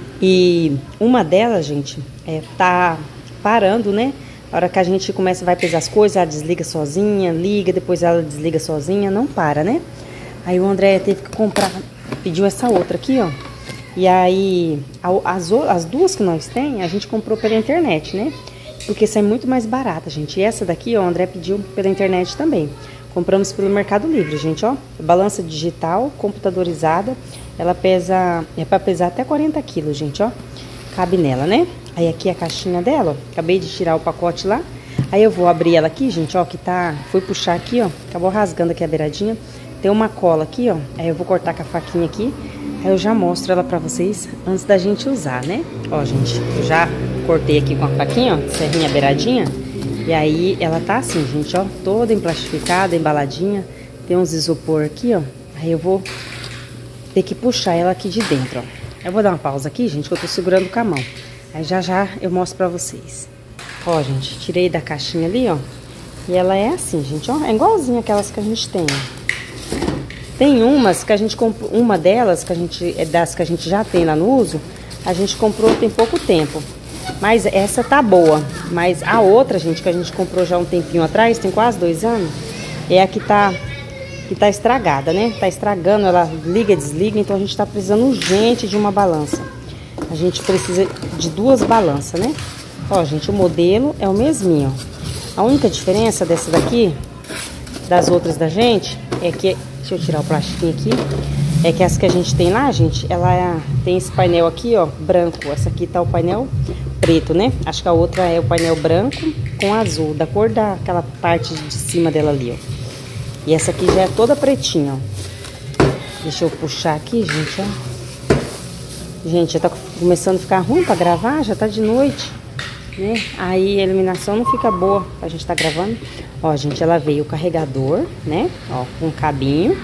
E uma delas, gente, é, tá parando, né? A hora que a gente começa, vai pesar as coisas, ela desliga sozinha, liga, depois ela desliga sozinha, não para, né? Aí o André teve que comprar, pediu essa outra aqui, ó. E aí, as, as duas que nós tem, a gente comprou pela internet, né? Porque sai muito mais barata, gente. E essa daqui, ó, o André pediu pela internet também. Compramos pelo Mercado Livre, gente, ó. Balança digital, computadorizada. Ela pesa, é pra pesar até quarenta quilos, gente, ó. Cabe nela, né? Aí aqui a caixinha dela, ó. Acabei de tirar o pacote lá. Aí eu vou abrir ela aqui, gente, ó, que tá... Fui puxar aqui, ó. Acabou rasgando aqui a beiradinha. Tem uma cola aqui, ó. Aí eu vou cortar com a faquinha aqui. Aí eu já mostro ela pra vocês antes da gente usar, né? Ó, gente, eu já cortei aqui com a faquinha, ó. Serrinha beiradinha. E aí ela tá assim, gente, ó. Toda emplastificada, embaladinha. Tem uns isopor aqui, ó. Aí eu vou ter que puxar ela aqui de dentro, ó. Eu vou dar uma pausa aqui, gente, que eu tô segurando com a mão. Aí já já eu mostro pra vocês. Ó, gente, tirei da caixinha ali, ó. E ela é assim, gente, ó. É igualzinha aquelas que a gente tem, ó. Tem umas que a gente comprou, uma delas, que a gente, é das que a gente já tem lá no uso, a gente comprou tem pouco tempo. Mas essa tá boa. Mas a outra, gente, que a gente comprou já um tempinho atrás, tem quase dois anos, é a que tá... que tá estragada, né? Tá estragando, ela liga e desliga, então a gente tá precisando urgente de uma balança. A gente precisa de duas balanças, né? Ó, gente, o modelo é o mesminho, ó. A única diferença dessa daqui, das outras da gente, é que... Deixa eu tirar o plastiquinho aqui. É que essa que a gente tem lá, gente, ela é, tem esse painel aqui, ó, branco. Essa aqui tá o painel preto, né? Acho que a outra é o painel branco com azul, da cor daquela parte de cima dela ali, ó. E essa aqui já é toda pretinha, ó. Deixa eu puxar aqui, gente, ó. Gente, já tá começando a ficar ruim pra gravar, já tá de noite, né? Aí a iluminação não fica boa pra gente tá gravando. Ó, gente, ela veio o carregador, né? Ó, com um cabinho.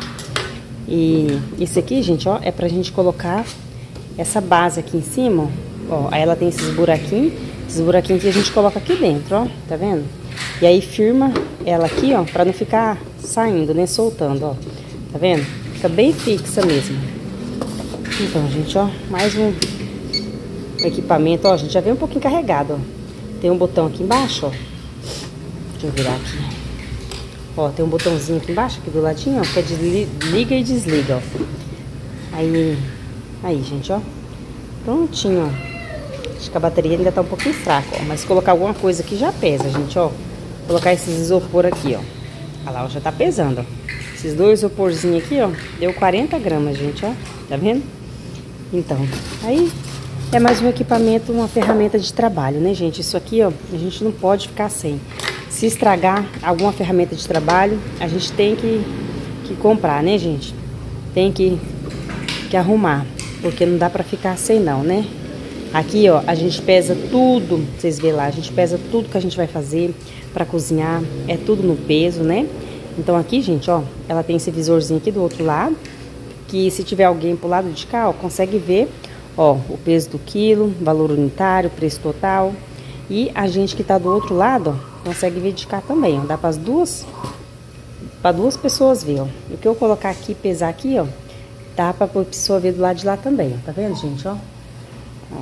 E isso aqui, gente, ó, é pra gente colocar essa base aqui em cima, ó. Aí ela tem esses buraquinhos. Esses buraquinhos que a gente coloca aqui dentro, ó. Tá vendo? E aí firma ela aqui, ó, pra não ficar saindo, né? Soltando, ó. Tá vendo? Fica bem fixa mesmo. Então, gente, ó, mais um equipamento, ó, a gente já vem um pouquinho carregado, ó. Tem um botão aqui embaixo, ó. Deixa eu virar aqui. Ó, tem um botãozinho aqui embaixo, aqui do ladinho, ó, que é de liga e desliga, ó. Aí, aí, gente, ó. Prontinho, ó. Acho que a bateria ainda tá um pouquinho fraca, ó. Mas se colocar alguma coisa aqui já pesa, gente, ó. Vou colocar esses isopor aqui, ó. Olha lá, ó, já tá pesando, ó. Esses dois isoporzinhos aqui, ó, deu quarenta gramas, gente, ó. Tá vendo? Então, aí é mais um equipamento, uma ferramenta de trabalho, né, gente? Isso aqui, ó, a gente não pode ficar sem. Se estragar alguma ferramenta de trabalho, a gente tem que, que comprar, né, gente? Tem que, que arrumar, porque não dá pra ficar sem não, né? Aqui, ó, a gente pesa tudo, vocês verem lá, a gente pesa tudo que a gente vai fazer pra cozinhar, é tudo no peso, né? Então aqui, gente, ó, ela tem esse visorzinho aqui do outro lado, que se tiver alguém pro lado de cá, ó, consegue ver, ó, o peso do quilo, valor unitário, preço total. E a gente que tá do outro lado, ó, consegue ver de cá também, ó, dá para as duas, para duas pessoas ver, ó. O que eu colocar aqui, pesar aqui, ó, dá pra pessoa ver do lado de lá também, ó. Tá vendo, gente, ó? Ó.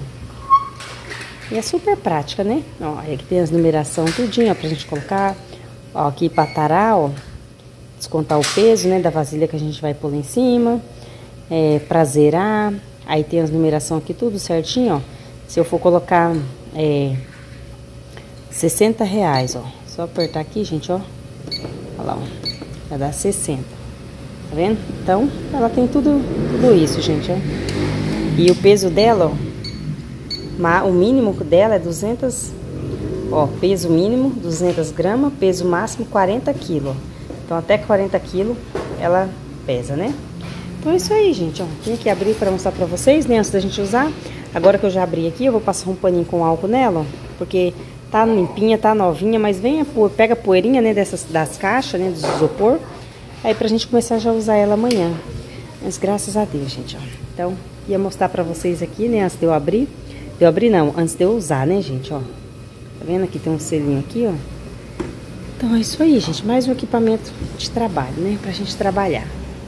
E é super prática, né? Ó, aqui tem as numeração tudinho, ó, pra gente colocar. Ó, aqui pra tarar, ó, descontar o peso, né, da vasilha que a gente vai pôr lá em cima. É, pra zerar. Aí tem as numeração aqui tudo certinho, ó. Se eu for colocar é, sessenta reais, ó. Só apertar aqui, gente, ó. Olha lá, ó. Vai dar sessenta. Tá vendo? Então, ela tem tudo, tudo isso, gente, ó. E o peso dela, ó. O mínimo dela é duzentos, ó, peso mínimo duzentas gramas, peso máximo quarenta quilos. Então até quarenta quilos ela pesa, né? Então é isso aí, gente, ó. Tem que abrir para mostrar para vocês, né, antes da gente usar. Agora que eu já abri aqui, eu vou passar um paninho com álcool nela, ó, porque tá limpinha, tá novinha, mas vem a poeira, pega a poeirinha, né, dessas, das caixas, né, dos isopor. Aí pra gente começar já a usar ela amanhã. Mas graças a Deus, gente, ó. Então, ia mostrar pra vocês aqui, né, antes de eu abrir. De eu abrir não, antes de eu usar, né, gente, ó. Tá vendo? Aqui tem um selinho aqui, ó. Então é isso aí, gente. Mais um equipamento de trabalho, né, pra gente trabalhar.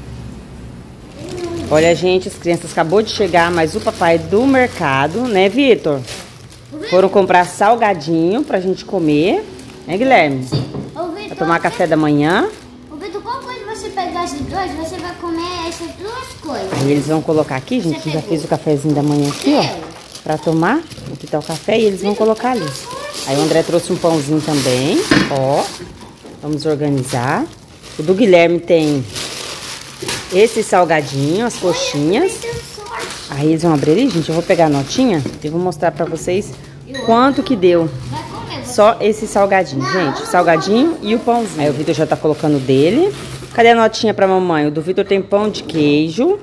Olha, gente, as crianças acabou de chegar, mas o papai do mercado, né, Vitor? Foram comprar salgadinho pra gente comer, né, Guilherme? Sim. Ô, Vitor, pra tomar café da manhã. Ô, Vitor, qual coisa você pegar esses dois, você vai comer essas duas coisas. Aí eles vão colocar aqui, gente, já fez o cafezinho da manhã aqui, ó. Pra tomar, aqui tá o café e eles vão colocar ali. Aí o André trouxe um pãozinho também, ó. Vamos organizar. O do Guilherme tem esse salgadinho, as coxinhas. Aí eles vão abrir ali, gente. Eu vou pegar a notinha e vou mostrar pra vocês quanto que deu. Só esse salgadinho, gente. O salgadinho e o pãozinho. Aí o Vitor já tá colocando o dele. Cadê a notinha pra mamãe? O do Vitor tem pão de queijo.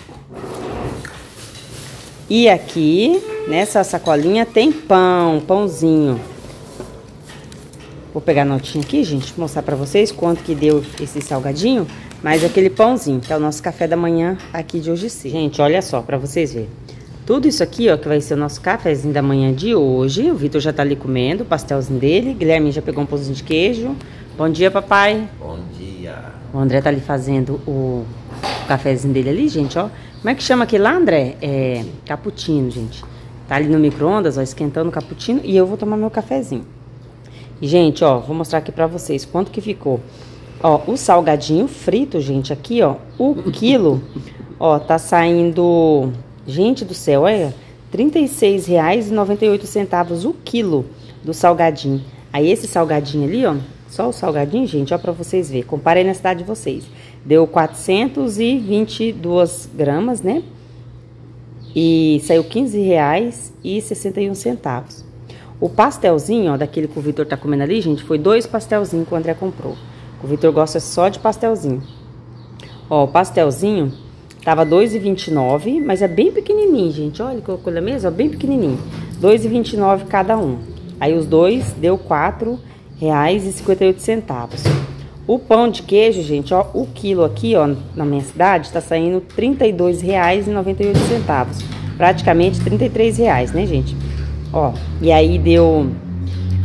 E aqui, nessa sacolinha, tem pão, pãozinho. Vou pegar a notinha aqui, gente, mostrar pra vocês quanto que deu esse salgadinho, mais aquele pãozinho, que é o nosso café da manhã aqui de hoje sim. Gente, olha só, pra vocês verem. Tudo isso aqui, ó, que vai ser o nosso cafezinho da manhã de hoje. O Vitor já tá ali comendo o pastelzinho dele. Guilherme já pegou um pãozinho de queijo. Bom dia, papai. Bom dia. O André tá ali fazendo o cafezinho dele ali, gente, ó. Como é que chama aquele lá, André? É cappuccino, gente. Tá ali no micro-ondas, ó, esquentando o cappuccino. E eu vou tomar meu cafezinho. E, gente, ó, vou mostrar aqui pra vocês quanto que ficou. Ó, o salgadinho frito, gente, aqui, ó, o quilo, ó, tá saindo... Gente do céu, olha, trinta e seis reais e noventa e oito centavos o quilo do salgadinho. Aí esse salgadinho ali, ó, só o salgadinho, gente, ó, pra vocês verem. Comparei na cidade de vocês. Deu quatrocentos e vinte e duas gramas, né? E saiu quinze reais e sessenta e um centavos. O pastelzinho, ó, daquele que o Vitor tá comendo ali, gente, foi dois pastelzinhos que o André comprou. O Vitor gosta só de pastelzinho. Ó, o pastelzinho tava dois reais e vinte e nove centavos, mas é bem pequenininho, gente. Olha, colocou na mesa, ó, bem pequenininho. dois reais e vinte e nove centavos cada um. Aí os dois deu quatro reais e cinquenta e oito centavos. O pão de queijo, gente, ó, o quilo aqui, ó, na minha cidade, tá saindo trinta e dois reais e noventa e oito centavos. Praticamente trinta e três reais, né, gente? Ó, e aí deu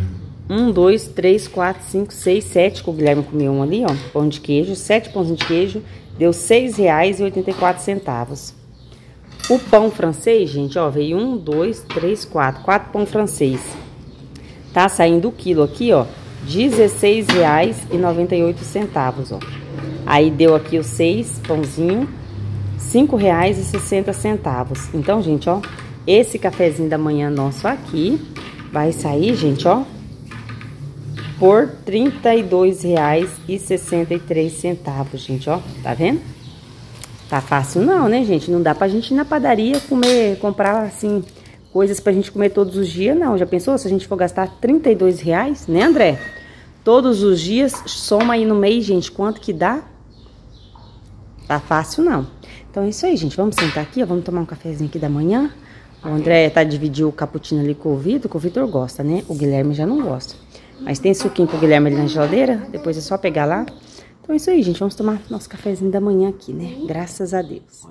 Um, dois, três, quatro, cinco, seis, sete, que o Guilherme comeu um ali, ó. Pão de queijo, sete pãozinhos de queijo, deu seis reais e oitenta e quatro centavos. O pão francês, gente, ó, veio um, dois, três, quatro, quatro pão francês. Tá saindo o quilo aqui, ó, dezesseis reais e noventa e oito centavos, ó. Aí deu aqui os seis pãozinho, cinco reais e sessenta centavos. Então, gente, ó, esse cafezinho da manhã nosso aqui vai sair, gente, ó, por trinta e dois reais e sessenta e três centavos, gente, ó. Tá vendo? Tá fácil não, né, gente? Não dá pra gente ir na padaria comer, comprar, assim, coisas pra gente comer todos os dias, não. Já pensou se a gente for gastar trinta e dois reais, né, André? Todos os dias, soma aí no mês, gente, quanto que dá? Tá fácil não. Então é isso aí, gente. Vamos sentar aqui, ó. Vamos tomar um cafezinho aqui da manhã. O André tá dividindo o cappuccino ali com o Vitor, que o Vitor gosta, né? O Guilherme já não gosta. Mas tem suquinho pro Guilherme ali na geladeira, depois é só pegar lá. Então é isso aí, gente. Vamos tomar nosso cafezinho da manhã aqui, né? Graças a Deus.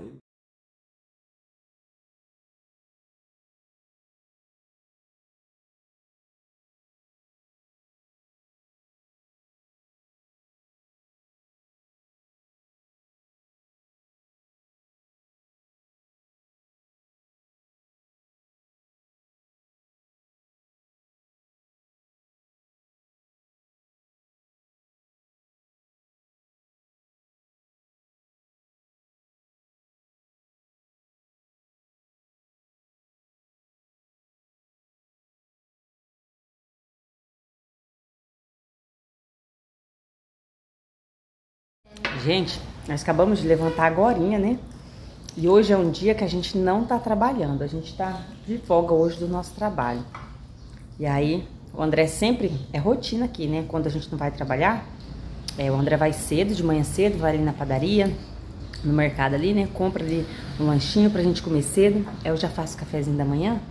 Gente, nós acabamos de levantar agorinha, né? E hoje é um dia que a gente não tá trabalhando. A gente tá de folga hoje do nosso trabalho. E aí, o André sempre... É rotina aqui, né? Quando a gente não vai trabalhar, é, o André vai cedo, de manhã cedo, vai ali na padaria, no mercado ali, né? Compra ali um lanchinho pra gente comer cedo. Eu já faço o cafezinho da manhã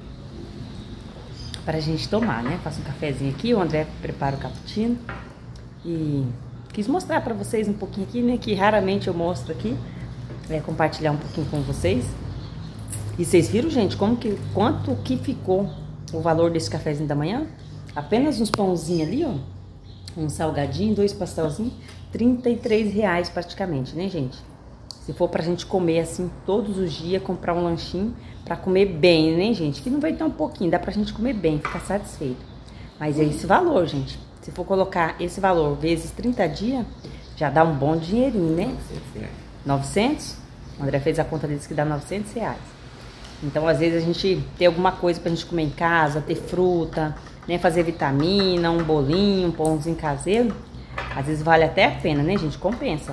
pra gente tomar, né? Faço um cafezinho aqui, o André prepara o cappuccino. E... quis mostrar pra vocês um pouquinho aqui, né? Que raramente eu mostro aqui. É, compartilhar um pouquinho com vocês. E vocês viram, gente, como que, quanto que ficou o valor desse cafezinho da manhã? Apenas uns pãozinhos ali, ó. Um salgadinho, dois pastelzinhos. trinta e três reais praticamente, né, gente? Se for pra gente comer assim todos os dias, comprar um lanchinho pra comer bem, né, gente? Que não vai ter um pouquinho, dá pra gente comer bem, ficar satisfeito. Mas é esse valor, gente. Se for colocar esse valor vezes trinta dias, já dá um bom dinheirinho, né? novecentos? O André fez a conta deles que dá novecentos reais. Então, às vezes, a gente tem alguma coisa pra gente comer em casa, ter fruta, né? Fazer vitamina, um bolinho, um pãozinho caseiro. Às vezes vale até a pena, né, gente? Compensa.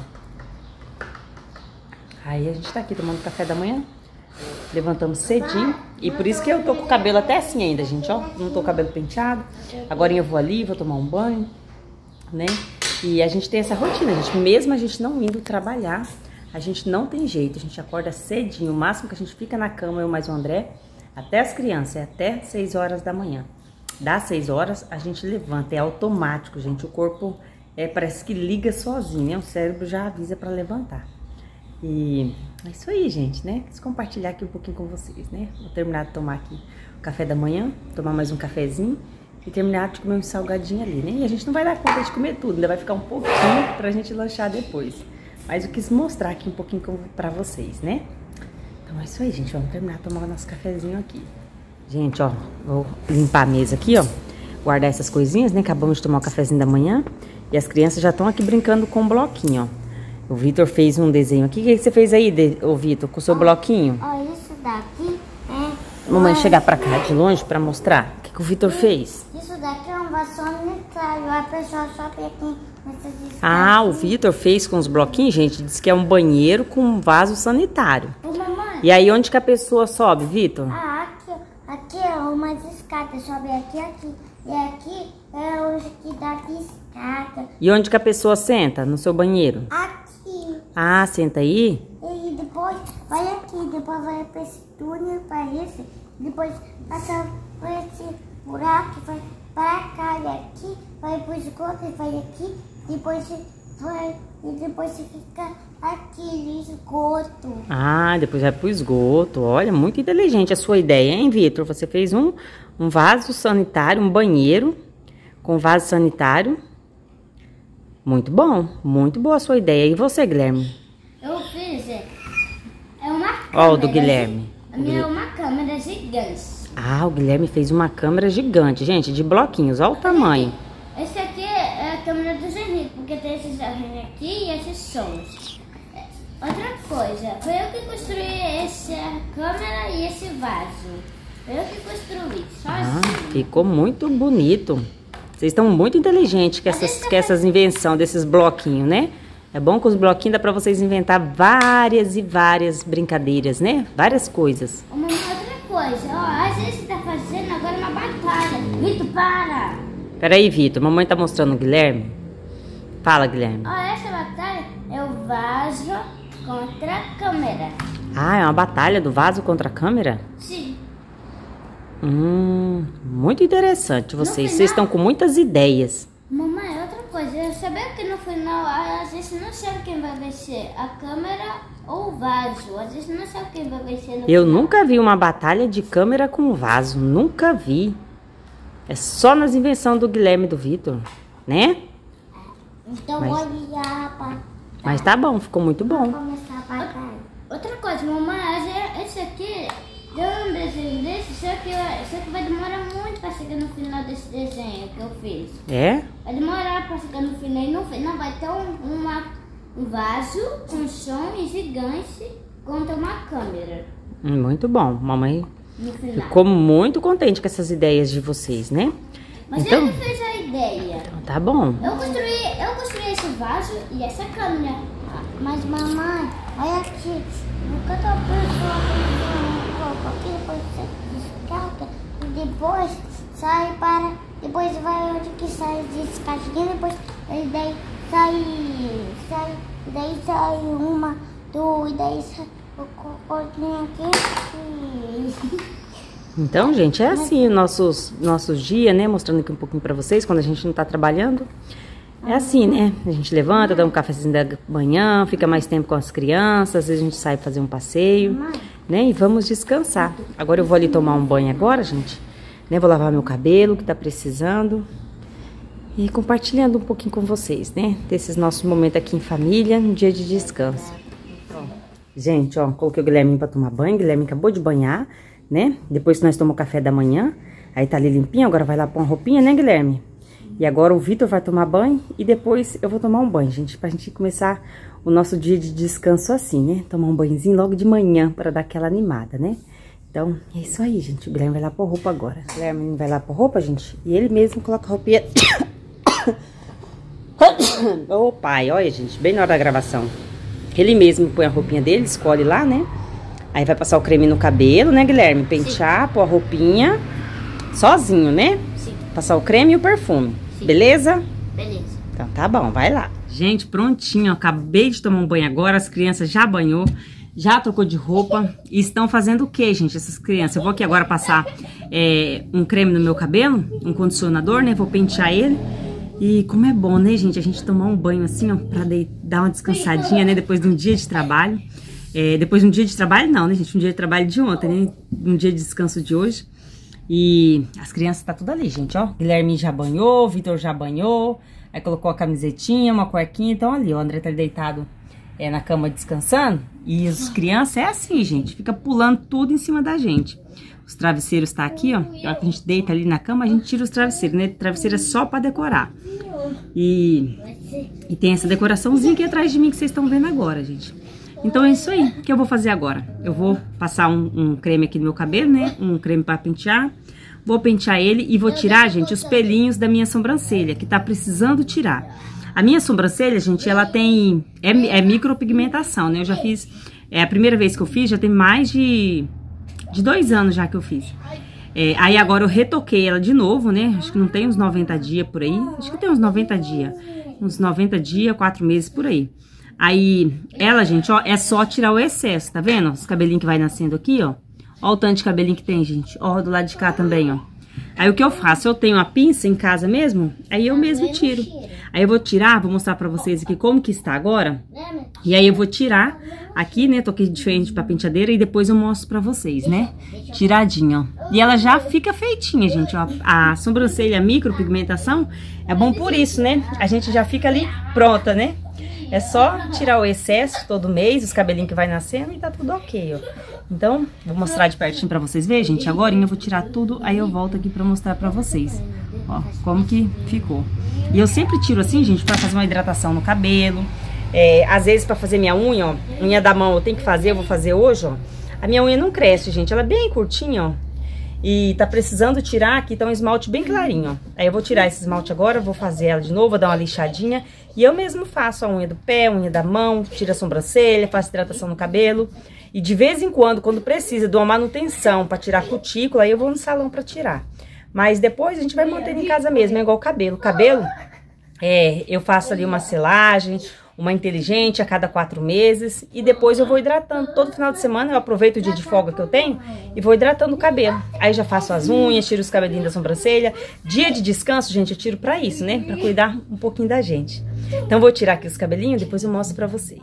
Aí a gente tá aqui tomando café da manhã. Levantamos cedinho. E por isso que eu tô com o cabelo até assim ainda, gente, ó. Não tô com o cabelo penteado. Agora eu vou ali, vou tomar um banho, né? E a gente tem essa rotina, gente. Mesmo a gente não indo trabalhar, a gente não tem jeito. A gente acorda cedinho. O máximo que a gente fica na cama, eu mais o André, até as crianças, é até seis horas da manhã. Das seis horas, a gente levanta. É automático, gente. O corpo é, parece que liga sozinho, né? O cérebro já avisa pra levantar. E é isso aí, gente, né? Quis compartilhar aqui um pouquinho com vocês, né? Vou terminar de tomar aqui o café da manhã, tomar mais um cafezinho e terminar de comer um salgadinho ali, né? E a gente não vai dar conta de comer tudo, ainda vai ficar um pouquinho pra gente lanchar depois. Mas eu quis mostrar aqui um pouquinho pra vocês, né? Então é isso aí, gente. Vamos terminar de tomar o nosso cafezinho aqui. Gente, ó, vou limpar a mesa aqui, ó. Guardar essas coisinhas, né? Acabamos de tomar o cafezinho da manhã e as crianças já estão aqui brincando com o bloquinho, ó. O Vitor fez um desenho aqui. O que você fez aí, ô Vitor, com o seu bloquinho? Ó, isso daqui é... Mamãe chegar pra cá de longe pra mostrar o que, que o Vitor fez. Isso daqui é um vaso sanitário. A pessoa sobe aqui nessas escadas. Ah, o Vitor fez com os bloquinhos, gente. Diz que é um banheiro com um vaso sanitário. Ô, mamãe. E aí, onde que a pessoa sobe, Vitor? Ah, aqui, aqui é umas escadas. Sobe aqui, aqui. E aqui é onde que dá aqui escada. E onde que a pessoa senta no seu banheiro? Aqui. Ah, senta aí? E depois vai aqui, depois vai para esse túnel, para esse, depois passa por esse buraco, vai para cá e aqui, vai para o esgoto e vai aqui, depois vai, e depois você fica aqui no esgoto. Ah, depois vai pro esgoto. Olha, muito inteligente a sua ideia, hein, Vitor? Você fez um, um vaso sanitário, um banheiro com vaso sanitário. Muito bom, muito boa a sua ideia. E você, Guilherme? Eu fiz, é, é uma câmera. Ó, o do Guilherme. A minha é uma câmera gigante. Ah, o Guilherme fez uma câmera gigante, gente, de bloquinhos. Olha o tamanho. Esse aqui é a câmera dos Henrique, porque tem esses arranhos aqui e esses sons. Outra coisa, foi eu que construí essa câmera e esse vaso. Foi eu que construí, sozinho. Ah, ficou muito bonito. Vocês estão muito inteligentes com essas, com essas invenções desses bloquinhos, né? É bom que os bloquinhos dá pra vocês inventar várias e várias brincadeiras, né? Várias coisas. Uma outra coisa, ó, às vezes você tá fazendo agora uma batalha. Vitor, para! Peraí, Vitor, mamãe tá mostrando o Guilherme. Fala, Guilherme. Ó, essa batalha é o vaso contra a câmera. Ah, é uma batalha do vaso contra a câmera? Sim. Hum, muito interessante vocês. final- Vocês estão com muitas ideias. Mamãe, outra coisa, eu sabia que no final, às vezes não sabe quem vai vencer, a câmera ou o vaso. Às vezes não sabe quem vai vencer no Eu final. nunca vi uma batalha de câmera com vaso. Nunca vi. É só nas invenções do Guilherme e do Vitor, né? Então Mas- vou ligar pra Mas tá bom, ficou muito bom. começar a batalha. Outra coisa, mamãe, às vezes esse aqui, deu um desenho desse, só que, só que vai demorar muito pra chegar no final desse desenho que eu fiz. É? Vai demorar pra chegar no final e no final vai ter um, uma, um vaso com som e gigante contra uma câmera Hum, Muito bom. Mamãe no final. ficou muito contente com essas ideias de vocês, né? Mas Então- ele fez a ideia. Então tá bom. Eu construí, eu construí esse vaso e essa câmera. Mas mamãe, olha aqui. Enquanto a pessoa coloca aqui, depois você descarta e depois sai para. Depois vai onde que sai descartinha, depois e daí sai. sai e daí sai uma, duas, e daí sai o cocôzinho aqui. Então, gente, é assim nossos nossos dias, né? Mostrando aqui um pouquinho pra vocês quando a gente não tá trabalhando. É assim, né? A gente levanta, dá um cafezinho da manhã, fica mais tempo com as crianças, às vezes a gente sai fazer um passeio, né? E vamos descansar. Agora eu vou ali tomar um banho agora, gente, né? Vou lavar meu cabelo, que tá precisando. E compartilhando um pouquinho com vocês, né? Desses nossos momentos aqui em família, no dia de descanso. Gente, ó, coloquei o Guilherme pra tomar banho. O Guilherme acabou de banhar, né? Depois que nós tomamos café da manhã, aí tá ali limpinho, agora vai lá pôr uma roupinha, né, Guilherme? E agora o Vitor vai tomar banho e depois eu vou tomar um banho, gente, pra gente começar o nosso dia de descanso assim, né? Tomar um banhozinho logo de manhã pra dar aquela animada, né? Então, é isso aí, gente. O Guilherme vai lá pôr roupa agora. O Guilherme vai lá pôr roupa, gente, e ele mesmo coloca a roupinha... Ô, pai, olha, gente, bem na hora da gravação. Ele mesmo põe a roupinha dele, escolhe lá, né? Aí vai passar o creme no cabelo, né, Guilherme? Pentear, pôr a roupinha sozinho, né? Sim. Passar o creme e o perfume. Sim. Beleza? Beleza. Então tá bom, vai lá. Gente, prontinho, acabei de tomar um banho agora, as crianças já banhou, já trocou de roupa e estão fazendo o que, gente, essas crianças? Eu vou aqui agora passar é, um creme no meu cabelo, um condicionador, né, vou pentear ele. E como é bom, né, gente, a gente tomar um banho assim, ó, pra de, dar uma descansadinha, né, depois de um dia de trabalho. É, depois de um dia de trabalho, não, né, gente, um dia de trabalho de ontem, né, um dia de descanso de hoje. E as crianças tá tudo ali, gente, ó. Guilherme já banhou, Vitor já banhou. Aí colocou a camisetinha, uma cuequinha. Então ali, ó, o André tá deitado é, na cama descansando. E as crianças é assim, gente. Fica pulando tudo em cima da gente. Os travesseiros tá aqui, ó. A hora que a gente deita ali na cama, a gente tira os travesseiros, né? Travesseiro é só pra decorar. E, e tem essa decoraçãozinha aqui atrás de mim que vocês estão vendo agora, gente. Então é isso aí que eu vou fazer agora. Eu vou passar um, um creme aqui no meu cabelo, né? Um creme pra pentear. Vou pentear ele e vou tirar, gente, os pelinhos da minha sobrancelha, que tá precisando tirar. A minha sobrancelha, gente, ela tem... É, é micropigmentação, né? Eu já fiz... É a primeira vez que eu fiz, já tem mais de... De dois anos já que eu fiz. É, aí agora eu retoquei ela de novo, né? Acho que não tem uns noventa dias por aí. Acho que tem uns noventa dias. Uns noventa dias, quatro meses por aí. Aí, ela, gente, ó, é só tirar o excesso, tá vendo? Os cabelinhos que vai nascendo aqui, ó. Ó o tanto de cabelinho que tem, gente. Ó, do lado de cá também, ó. Aí o que eu faço? Eu tenho a pinça em casa mesmo, aí eu mesmo tiro. Aí eu vou tirar, vou mostrar pra vocês aqui como que está agora. E aí eu vou tirar aqui, né? Tô aqui de frente pra penteadeira e depois eu mostro pra vocês, né? Tiradinha, ó. E ela já fica feitinha, gente, ó. A sobrancelha micropigmentação é bom por isso, né? A gente já fica ali pronta, né? É só tirar o excesso todo mês, os cabelinhos que vai nascendo e tá tudo ok, ó. Então, vou mostrar de pertinho pra vocês verem, gente. Agora eu vou tirar tudo, aí eu volto aqui pra mostrar pra vocês, ó, como que ficou. E eu sempre tiro assim, gente, pra fazer uma hidratação no cabelo. É, às vezes pra fazer minha unha, ó, unha da mão eu tenho que fazer, eu vou fazer hoje, ó. A minha unha não cresce, gente, ela é bem curtinha, ó. E tá precisando tirar, aqui tá um esmalte bem clarinho, ó. Aí eu vou tirar esse esmalte agora, vou fazer ela de novo, vou dar uma lixadinha. E eu mesmo faço a unha do pé, a unha da mão, tiro a sobrancelha, faço hidratação no cabelo. E de vez em quando, quando precisa de uma manutenção pra tirar a cutícula, aí eu vou no salão pra tirar. Mas depois a gente vai mantendo em casa mesmo, é igual o cabelo. O cabelo, é, eu faço ali uma selagem, uma inteligente a cada quatro meses. E depois eu vou hidratando. Todo final de semana eu aproveito o dia de folga que eu tenho e vou hidratando o cabelo. Aí já faço as unhas, tiro os cabelinhos da sobrancelha. Dia de descanso, gente, eu tiro pra isso, né? Pra cuidar um pouquinho da gente. Então vou tirar aqui os cabelinhos, depois eu mostro pra vocês.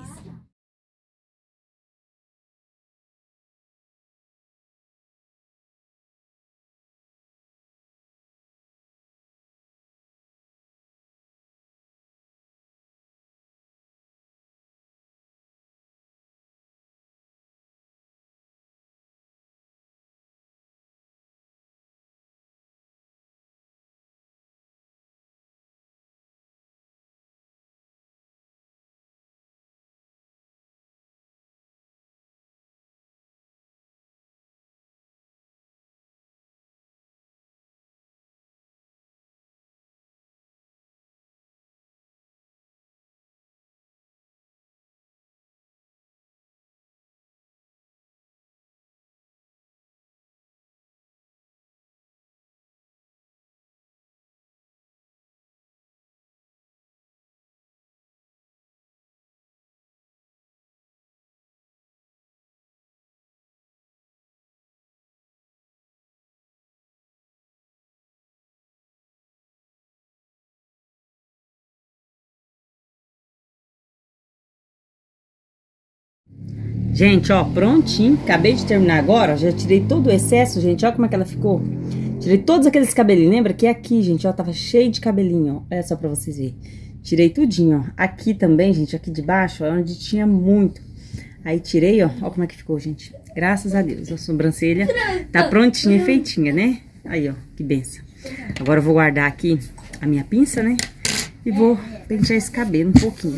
Gente, ó, prontinho. Acabei de terminar agora, ó, já tirei todo o excesso, gente. Olha como é que ela ficou. Tirei todos aqueles cabelinhos. Lembra que aqui, gente, ó, tava cheio de cabelinho, ó. Olha só pra vocês verem. Tirei tudinho, ó. Aqui também, gente, aqui de baixo, ó, onde tinha muito. Aí tirei, ó. Ó como é que ficou, gente. Graças a Deus. A sobrancelha tá prontinha e feitinha, né? Aí, ó, que benção. Agora eu vou guardar aqui a minha pinça, né? E vou pentear esse cabelo um pouquinho.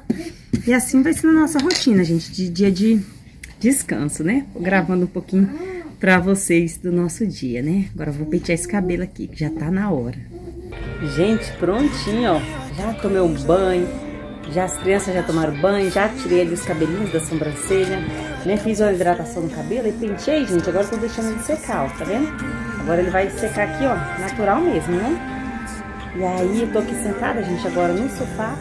E assim vai ser na nossa rotina, gente, de dia de descanso, né? Vou gravando um pouquinho pra vocês do nosso dia, né? Agora eu vou pentear esse cabelo aqui, que já tá na hora. Gente, prontinho, ó. Já tomei um banho, já as crianças já tomaram banho, já tirei ali os cabelinhos da sobrancelha, né? Fiz uma hidratação no cabelo e penteei, gente. Agora eu tô deixando ele secar, ó, tá vendo? Agora ele vai secar aqui, ó, natural mesmo, né? E aí eu tô aqui sentada, gente, agora no sofá.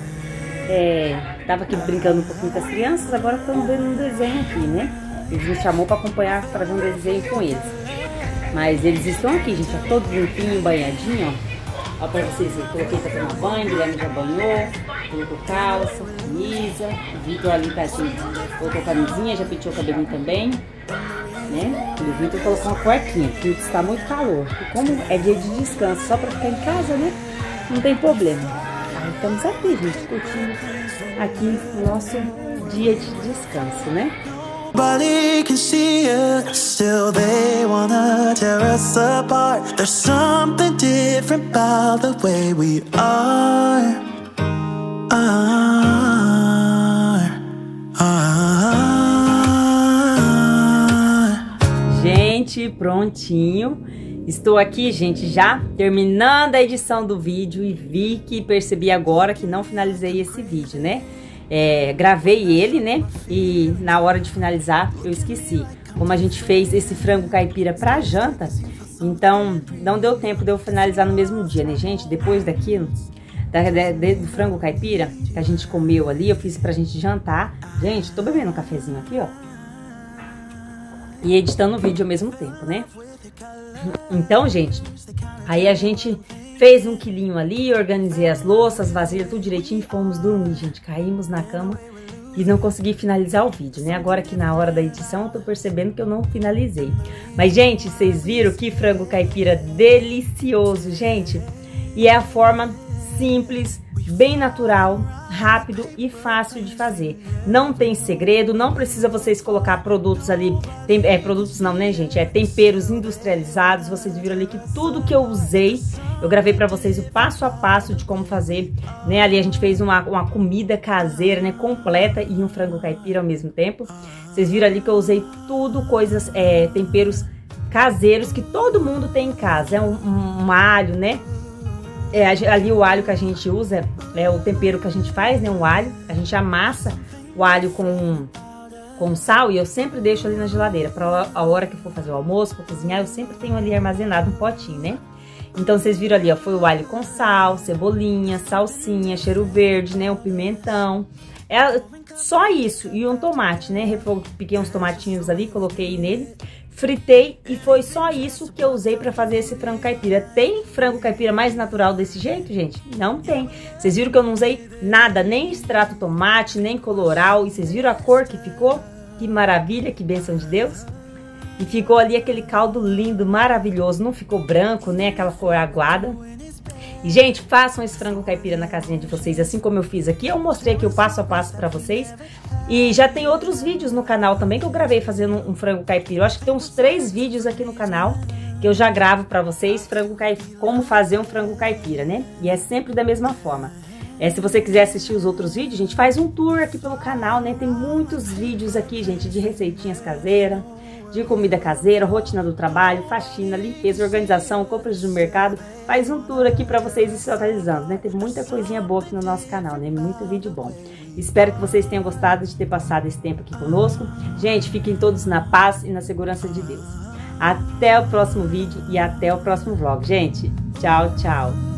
É, tava aqui brincando um pouquinho com as crianças, agora estamos vendo um desenho aqui, né? Eles me chamou para acompanhar, para ver um desenho com eles. Mas eles estão aqui, gente, ó, todos limpinho, banhadinho, ó. Ó, pra vocês verem, coloquei pra tomar banho, Guilherme já banhou, colocou calça, camisa, o Vitor ali tá assim, colocou camisinha, já penteou o cabelinho também, né? E o Vitor colocou uma cuequinha, porque está muito calor. E como é dia de descanso, só para ficar em casa, né? Não tem problema. Estamos aqui, gente, curtindo aqui o nosso dia de descanso, né? Nobody can see us, still they wanna tear us apart. There's something different about the way we are. are, are. Gente, prontinho. Estou aqui, gente, já terminando a edição do vídeo e vi que percebi agora que não finalizei esse vídeo, né? É, gravei ele, né? E na hora de finalizar eu esqueci. Como a gente fez esse frango caipira pra janta, então não deu tempo de eu finalizar no mesmo dia, né, gente? Depois daquilo, da, da, do frango caipira que a gente comeu ali, eu fiz pra gente jantar. Gente, tô bebendo um cafezinho aqui, ó. E editando o vídeo ao mesmo tempo, né? Então, gente, aí a gente fez um quilinho ali, organizei as louças, vasilhas, tudo direitinho e fomos dormir, gente. Caímos na cama e não consegui finalizar o vídeo, né? Agora que na hora da edição eu tô percebendo que eu não finalizei. Mas, gente, vocês viram que frango caipira delicioso, gente? E é a forma simples, bem natural, rápido e fácil de fazer. Não tem segredo, não precisa vocês colocar produtos ali, tem, é, produtos não, né, gente? É temperos industrializados. Vocês viram ali que tudo que eu usei, eu gravei pra vocês o passo a passo de como fazer, né? Ali a gente fez uma, uma comida caseira, né, completa e um frango caipira ao mesmo tempo. Vocês viram ali que eu usei tudo, coisas, é, temperos caseiros que todo mundo tem em casa. É um, um, um alho, né? É, ali o alho que a gente usa é o tempero que a gente faz, né? Um alho. A gente amassa o alho com, com sal e eu sempre deixo ali na geladeira. Para a hora que for fazer o almoço, para cozinhar, eu sempre tenho ali armazenado um potinho, né? Então vocês viram ali, ó, foi o alho com sal, cebolinha, salsinha, cheiro verde, né? O pimentão. É só isso. E um tomate, né? Piquei uns tomatinhos ali, coloquei nele. Fritei e foi só isso que eu usei pra fazer esse frango caipira. Tem frango caipira mais natural desse jeito, gente? Não tem. Vocês viram que eu não usei nada, nem extrato tomate, nem coloral. E vocês viram a cor que ficou? Que maravilha, que bênção de Deus. E ficou ali aquele caldo lindo, maravilhoso. Não ficou branco, né? Aquela cor aguada. E, gente, façam esse frango caipira na casinha de vocês, assim como eu fiz aqui. Eu mostrei aqui o passo a passo pra vocês. E já tem outros vídeos no canal também que eu gravei fazendo um frango caipira. Eu acho que tem uns três vídeos aqui no canal que eu já gravo pra vocês, frango caipira, como fazer um frango caipira, né? E é sempre da mesma forma. É, se você quiser assistir os outros vídeos, gente, faz um tour aqui pelo canal, né? Tem muitos vídeos aqui, gente, de receitinhas caseiras, de comida caseira, rotina do trabalho, faxina, limpeza, organização, compras do mercado. Faz um tour aqui pra vocês ir se atualizando, né? Tem muita coisinha boa aqui no nosso canal, né? Muito vídeo bom. Espero que vocês tenham gostado de ter passado esse tempo aqui conosco. Gente, fiquem todos na paz e na segurança de Deus. Até o próximo vídeo e até o próximo vlog, gente. Tchau, tchau.